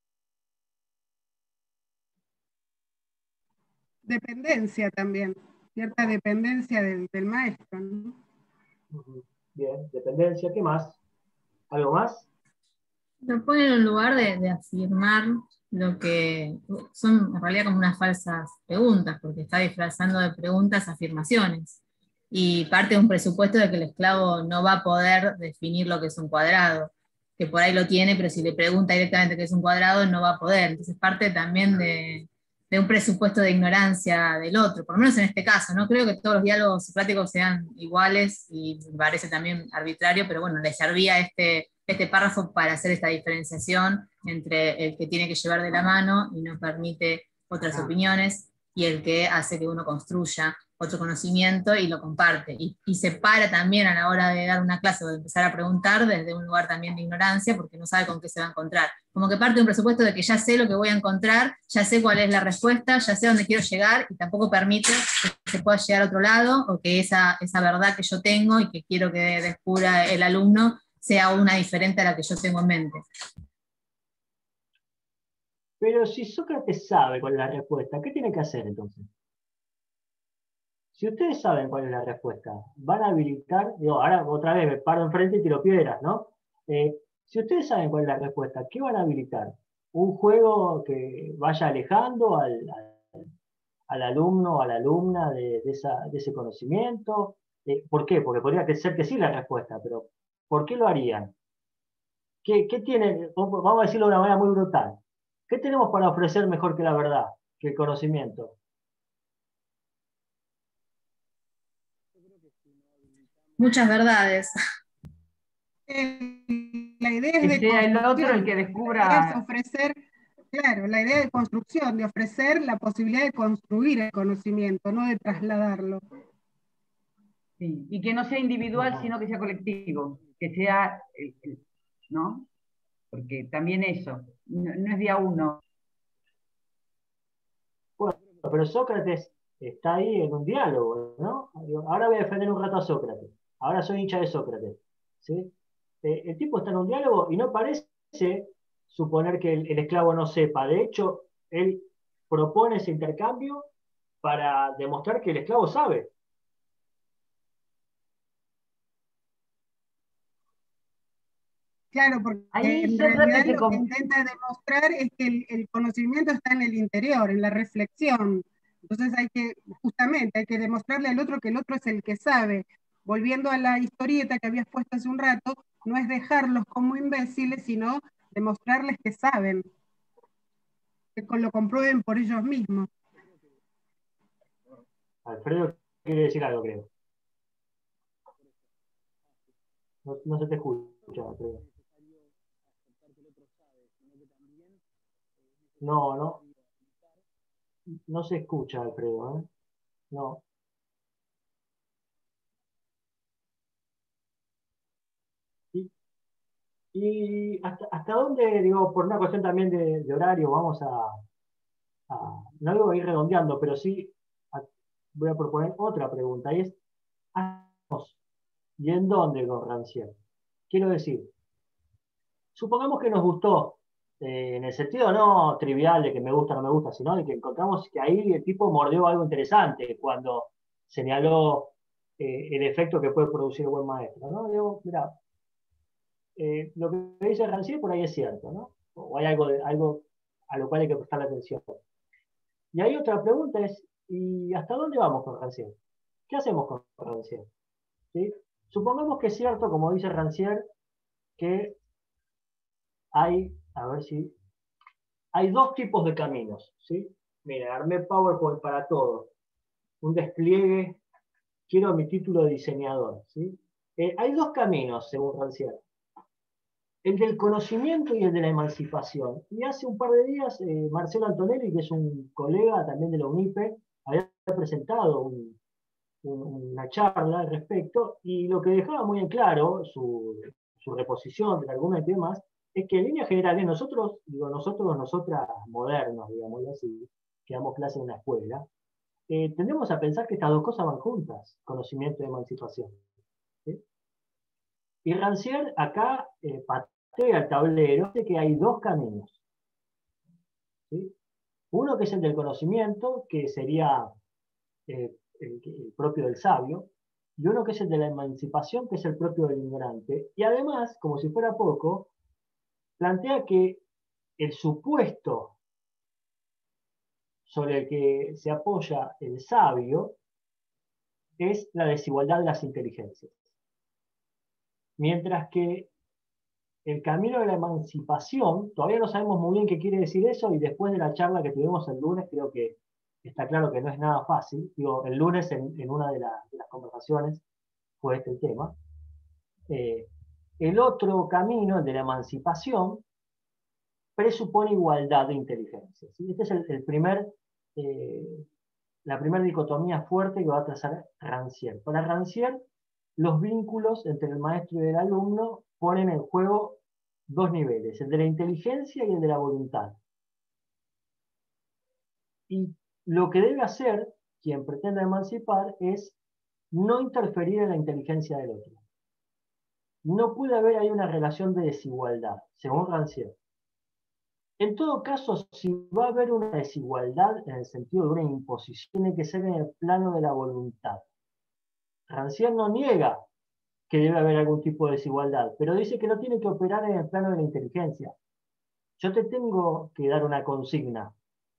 Dependencia también, cierta dependencia del maestro, ¿no? Bien, dependencia, ¿qué más? ¿Algo más? Lo pone en un lugar de afirmar lo que son en realidad como unas falsas preguntas, porque está disfrazando de preguntas afirmaciones. Y parte de un presupuesto de que el esclavo no va a poder definir lo que es un cuadrado, que por ahí lo tiene, pero si le pregunta directamente qué es un cuadrado, no va a poder. Entonces parte también de un presupuesto de ignorancia del otro, por lo menos en este caso. No creo que todos los diálogos socráticos sean iguales, y me parece también arbitrario, pero bueno, le servía este párrafo para hacer esta diferenciación entre el que tiene que llevar de la mano y no permite otras opiniones, y el que hace que uno construya otro conocimiento y lo comparte. Y separa también a la hora de dar una clase o de empezar a preguntar desde un lugar también de ignorancia, porque no sabe con qué se va a encontrar. Como que parte de un presupuesto de que ya sé lo que voy a encontrar, ya sé cuál es la respuesta, ya sé dónde quiero llegar, y tampoco permite que se pueda llegar a otro lado, o que esa verdad que yo tengo y que quiero que descubra el alumno sea una diferente a la que yo tengo en mente. Pero si Sócrates sabe cuál es la respuesta, ¿qué tiene que hacer entonces? Si ustedes saben cuál es la respuesta, van a habilitar, digo, ahora otra vez me paro enfrente y tiro piedras, ¿no? Si ustedes saben cuál es la respuesta, ¿qué van a habilitar? ¿Un juego que vaya alejando al alumno o a la alumna de ese conocimiento? ¿Por qué? Porque podría ser que sí la respuesta, pero ¿por qué lo harían? ¿Qué tienen? Vamos a decirlo de una manera muy brutal. ¿Qué tenemos para ofrecer mejor que la verdad, que el conocimiento? Muchas verdades. La idea es que de sea el otro el que construcción, descubra. la idea es ofrecer, claro, la idea de construcción, de ofrecer la posibilidad de construir el conocimiento, no de trasladarlo. Sí, y que no sea individual, sino que sea colectivo, que sea, ¿no? Porque también eso, no es día uno. Bueno, pero Sócrates está ahí en un diálogo, ¿no? Ahora voy a defender un rato a Sócrates. Ahora soy hincha de Sócrates. ¿Sí? El tipo está en un diálogo y no parece suponer que el esclavo no sepa. De hecho, él propone ese intercambio para demostrar que el esclavo sabe. Claro, porque ahí en realidad lo que intenta demostrar es que el conocimiento está en el interior, en la reflexión. Entonces justamente hay que demostrarle al otro que el otro es el que sabe. Volviendo a la historieta que habías puesto hace un rato, no es dejarlos como imbéciles, sino demostrarles que saben, que lo comprueben por ellos mismos. Alfredo quiere decir algo, creo. No se te escucha, Alfredo. No se escucha, Alfredo, ¿eh? No. Y hasta dónde, digo, por una cuestión también de horario, vamos no digo ir redondeando, pero sí voy a proponer otra pregunta, y es, ¿y en dónde con Rancière? Quiero decir, supongamos que nos gustó, en el sentido no trivial de que me gusta o no me gusta, sino de que encontramos que ahí el tipo mordió algo interesante cuando señaló el efecto que puede producir el buen maestro, ¿no? Digo, mira, lo que dice Rancière por ahí es cierto, ¿no? O hay algo a lo cual hay que prestar atención. Y hay otra pregunta es, ¿y hasta dónde vamos con Rancière? ¿Qué hacemos con Rancière? ¿Sí? Supongamos que es cierto, como dice Rancière, que hay, a ver si, hay dos tipos de caminos, ¿sí? Mira, armé PowerPoint para todos, un despliegue, quiero mi título de diseñador, ¿sí? Hay dos caminos, según Rancière. El del conocimiento y el de la emancipación. Y hace un par de días, Marcelo Antonelli, que es un colega también de la UNIPE, había presentado una charla al respecto, y lo que dejaba muy en claro, su reposición del argumento y demás, es que en líneas generales nosotros, nosotras modernos, digamos así, que damos clase en una escuela, tendemos a pensar que estas dos cosas van juntas, conocimiento y emancipación. ¿Sí? Y Rancière acá patea el tablero de que hay dos caminos. ¿Sí? Uno que es el del conocimiento, que sería el propio del sabio, y uno que es el de la emancipación, que es el propio del ignorante. Y además, como si fuera poco, plantea que el supuesto sobre el que se apoya el sabio es la desigualdad de las inteligencias. Mientras que el camino de la emancipación, todavía no sabemos muy bien qué quiere decir eso, y después de la charla que tuvimos el lunes, creo que está claro que no es nada fácil. Digo, el lunes en una de las conversaciones fue este el tema. El otro camino, el de la emancipación, presupone igualdad de inteligencias. ¿Sí? Esta es la primera dicotomía fuerte que va a trazar Rancière. Para Rancière, los vínculos entre el maestro y el alumno ponen en juego dos niveles, el de la inteligencia y el de la voluntad. Y lo que debe hacer quien pretenda emancipar es no interferir en la inteligencia del otro. No puede haber ahí una relación de desigualdad, según Rancière. En todo caso, si va a haber una desigualdad en el sentido de una imposición, tiene que ser en el plano de la voluntad. Rancière no niega que debe haber algún tipo de desigualdad, pero dice que no tiene que operar en el plano de la inteligencia. Yo te tengo que dar una consigna.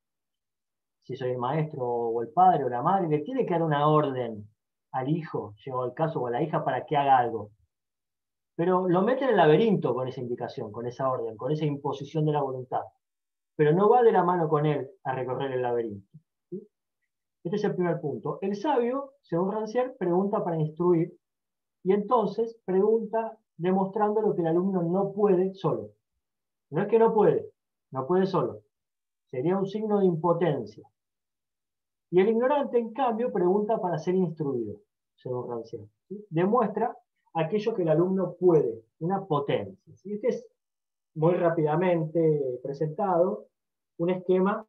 Si soy el maestro o el padre o la madre, le tiene que dar una orden al hijo, llegó al caso, o a la hija para que haga algo. Pero lo mete en el laberinto con esa indicación, con esa orden, con esa imposición de la voluntad. Pero no va de la mano con él a recorrer el laberinto. ¿Sí? Este es el primer punto. El sabio, según Rancière, pregunta para instruir, y entonces pregunta demostrando lo que el alumno no puede solo. No es que no puede solo. Sería un signo de impotencia. Y el ignorante, en cambio, pregunta para ser instruido, según Rancière. ¿Sí? Demuestra aquello que el alumno puede, una potencia. ¿Sí? Este es, muy rápidamente presentado, un esquema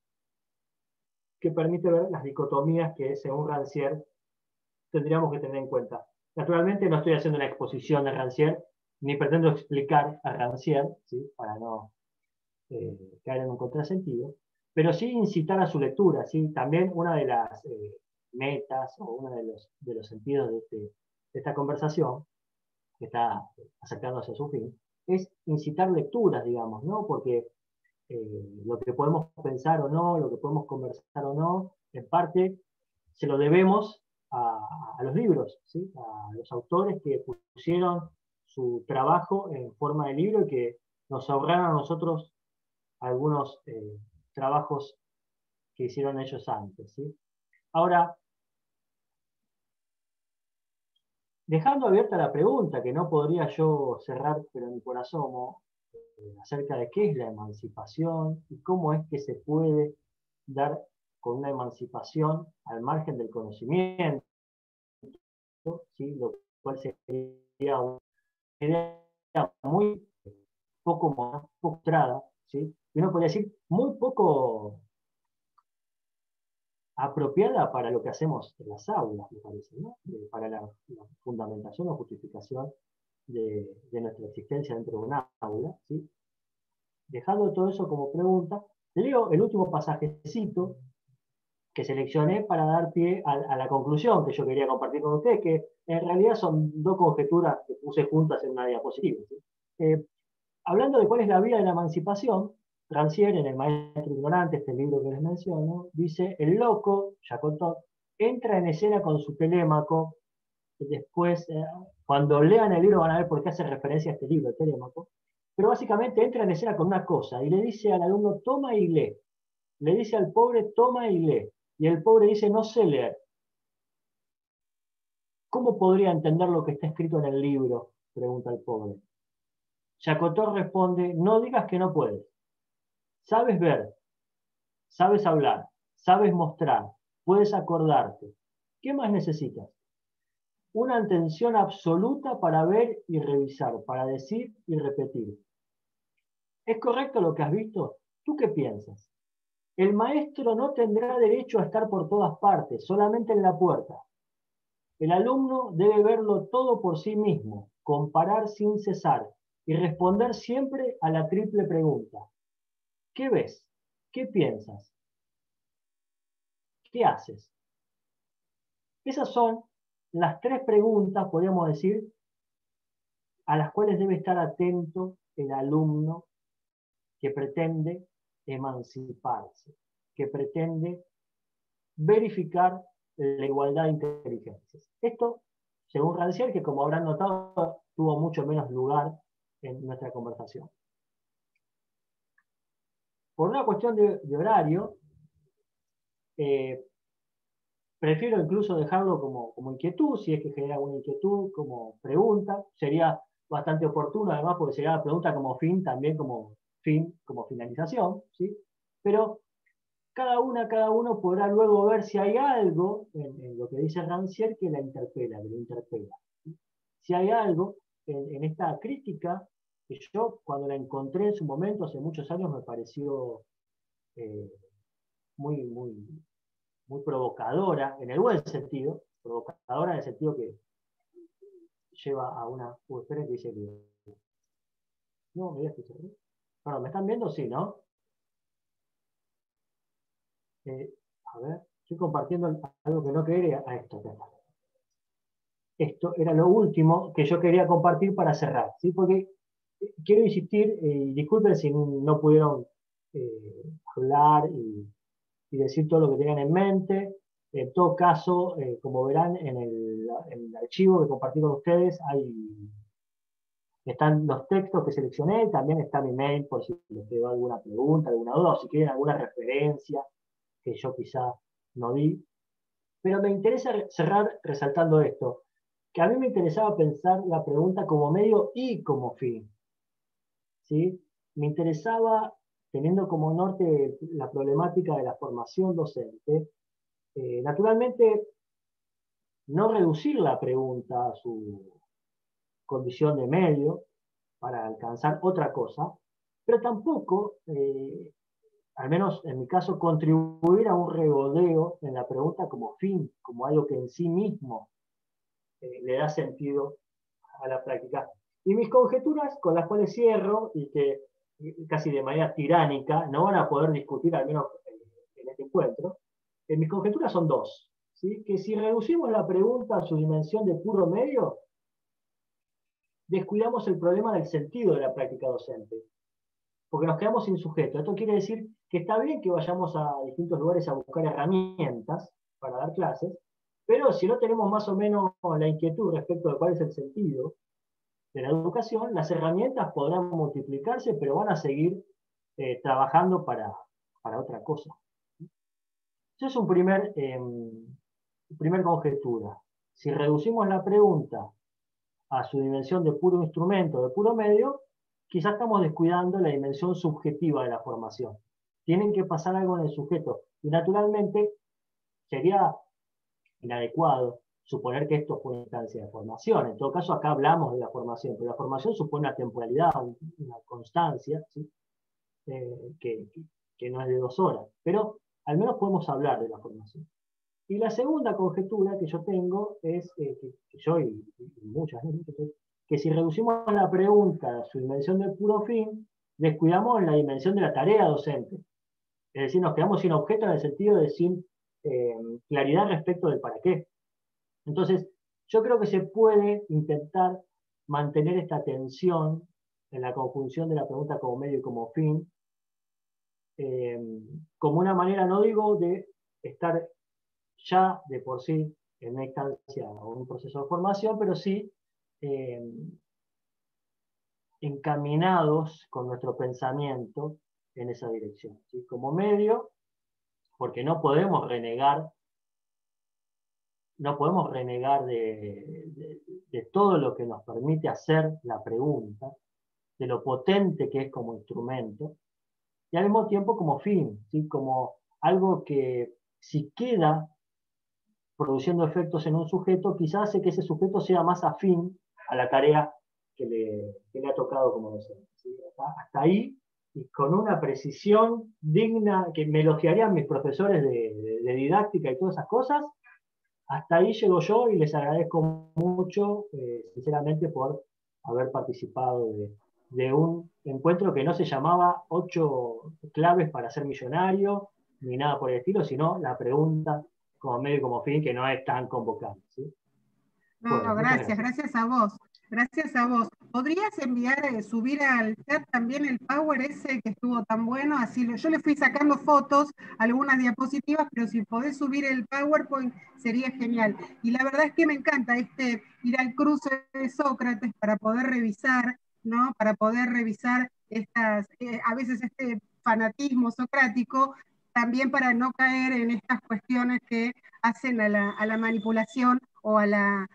que permite ver las dicotomías que, según Rancière, tendríamos que tener en cuenta. Naturalmente no estoy haciendo una exposición de Rancière, ni pretendo explicar a Rancière, ¿sí? Para no caer en un contrasentido, pero sí incitar a su lectura. ¿Sí? También una de las metas o uno de los sentidos de esta conversación, que está acercándose a su fin, es incitar lecturas, digamos, ¿no? Porque lo que podemos pensar o no, lo que podemos conversar o no, en parte se lo debemos a los libros, ¿sí? A los autores que pusieron su trabajo en forma de libro y que nos ahorraron a nosotros algunos trabajos que hicieron ellos antes. ¿Sí? Ahora, dejando abierta la pregunta, que no podría yo cerrar, pero ni por asomo, acerca de qué es la emancipación y cómo es que se puede dar con una emancipación al margen del conocimiento, ¿sí? Lo cual sería idea muy poco mostrada, ¿sí? Y uno podría decir muy poco apropiada para lo que hacemos en las aulas, me parece, ¿no? Para la fundamentación o justificación de nuestra existencia dentro de una aula, ¿sí? Dejando todo eso como pregunta, leo el último pasajecito que seleccioné para dar pie a la conclusión que yo quería compartir con ustedes, que en realidad son dos conjeturas que puse juntas en una diapositiva, ¿sí? Hablando de cuál es la vía de la emancipación, Rancière, en El Maestro Ignorante, este libro que les menciono, dice: el loco, Jacotot, entra en escena con su telémaco. Después, cuando lean el libro van a ver por qué hace referencia a este libro, el telémaco. Pero básicamente entra en escena con una cosa y le dice al alumno: toma y lee. Le dice al pobre: toma y lee. Y el pobre dice: no sé leer. ¿Cómo podría entender lo que está escrito en el libro?, pregunta el pobre. Jacotot responde: no digas que no puedes. Sabes ver, sabes hablar, sabes mostrar, puedes acordarte. ¿Qué más necesitas? Una atención absoluta para ver y revisar, para decir y repetir. ¿Es correcto lo que has visto? ¿Tú qué piensas? El maestro no tendrá derecho a estar por todas partes, solamente en la puerta. El alumno debe verlo todo por sí mismo, comparar sin cesar y responder siempre a la triple pregunta. ¿Qué ves? ¿Qué piensas? ¿Qué haces? Esas son las tres preguntas, podríamos decir, a las cuales debe estar atento el alumno que pretende emanciparse, que pretende verificar la igualdad de inteligencias. Esto, según Rancière, que como habrán notado, tuvo mucho menos lugar en nuestra conversación. Por una cuestión de horario, prefiero incluso dejarlo como inquietud, si es que genera alguna inquietud, como pregunta. Sería bastante oportuno, además, porque sería la pregunta como fin, también como finalización, ¿sí? Pero cada uno podrá luego ver si hay algo en lo que dice Rancière que la interpela, que lo interpela. ¿Sí? Si hay algo en esta crítica, que yo cuando la encontré en su momento, hace muchos años, me pareció muy provocadora, en el buen sentido, provocadora en el sentido que lleva a una... esperen que dice que... No, me voy a escuchar. Bueno, ¿me están viendo? Sí, ¿no? A ver, estoy compartiendo algo que no quería. Esto. Esto era lo último que yo quería compartir para cerrar, ¿sí? Porque quiero insistir, disculpen si no pudieron hablar y decir todo lo que tenían en mente. En todo caso, como verán en el archivo que compartí con ustedes, están los textos que seleccioné, también está mi mail por si les quedó alguna pregunta, alguna duda, o si quieren alguna referencia que yo quizá no di. Pero me interesa cerrar resaltando esto, que a mí me interesaba pensar la pregunta como medio y como fin. ¿Sí? Me interesaba, teniendo como norte la problemática de la formación docente, naturalmente no reducir la pregunta a su condición de medio para alcanzar otra cosa, pero tampoco, al menos en mi caso, contribuir a un regodeo en la pregunta como fin, como algo que en sí mismo le da sentido a la práctica. Y mis conjeturas, con las cuales cierro, y que casi de manera tiránica no van a poder discutir, al menos en este encuentro, mis conjeturas son dos. ¿Sí? Que si reducimos la pregunta a su dimensión de puro medio, descuidamos el problema del sentido de la práctica docente, porque nos quedamos sin sujeto. Esto quiere decir que está bien que vayamos a distintos lugares a buscar herramientas para dar clases, pero si no tenemos más o menos la inquietud respecto de cuál es el sentido de la educación, las herramientas podrán multiplicarse, pero van a seguir trabajando para otra cosa. Eso es un primer conjetura. Si reducimos la pregunta a su dimensión de puro instrumento, de puro medio, quizás estamos descuidando la dimensión subjetiva de la formación. Tienen que pasar algo en el sujeto. Y naturalmente sería inadecuado suponer que esto fue una instancia de formación. En todo caso, acá hablamos de la formación, pero la formación supone una temporalidad, una constancia, ¿sí? Que no es de 2 horas. Pero al menos podemos hablar de la formación. Y la segunda conjetura que yo tengo es, que yo y muchas, ¿no?, que si reducimos la pregunta a su dimensión de puro fin, descuidamos la dimensión de la tarea docente. Es decir, nos quedamos sin objeto en el sentido de sin claridad respecto del para qué. Entonces, yo creo que se puede intentar mantener esta tensión en la conjunción de la pregunta como medio y como fin, como una manera, no digo de estar ya de por sí en una instancia o un proceso de formación, pero sí encaminados con nuestro pensamiento en esa dirección, ¿sí? Como medio, porque no podemos renegar de todo lo que nos permite hacer la pregunta, de lo potente que es como instrumento, y al mismo tiempo como fin, ¿sí? Como algo que si queda produciendo efectos en un sujeto, quizás hace que ese sujeto sea más afín a la tarea que le ha tocado como docente, ¿sí? Hasta ahí, y con una precisión digna, que me elogiarían mis profesores de didáctica y todas esas cosas, hasta ahí llego yo y les agradezco mucho, sinceramente, por haber participado de un encuentro que no se llamaba 8 claves para ser millonario, ni nada por el estilo, sino la pregunta como medio y como fin, que no es tan convocante, ¿sí? No, Bueno, gracias, gracias a vos. Gracias a vos. ¿Podrías enviar, subir al chat también el Power ese que estuvo tan bueno? Así yo le fui sacando fotos, algunas diapositivas, pero si podés subir el PowerPoint sería genial. Y la verdad es que me encanta ir al cruce de Sócrates para poder revisar, ¿no? Para poder revisar a veces este fanatismo socrático, también para no caer en estas cuestiones que hacen a la manipulación o a la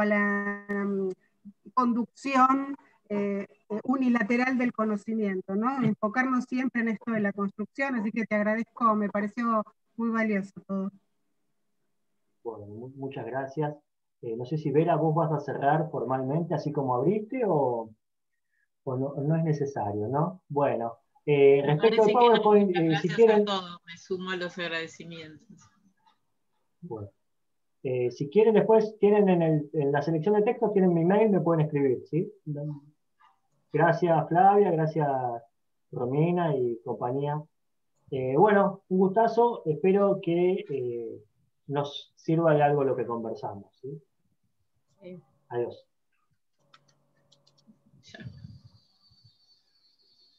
conducción unilateral del conocimiento, ¿no? Enfocarnos siempre en esto de la construcción, así que te agradezco, me pareció muy valioso todo. Bueno, muchas gracias. No sé si Vera, vos vas a cerrar formalmente, así como abriste, o no es necesario, ¿no? Bueno, respecto al PowerPoint, si quieren... Todo, me sumo a los agradecimientos. Bueno. Si quieren, después tienen en la selección de textos, tienen mi mail, me pueden escribir, ¿sí? Gracias Flavia, gracias Romina y compañía. Bueno, un gustazo, espero que nos sirva de algo lo que conversamos, ¿sí? Sí. Adiós.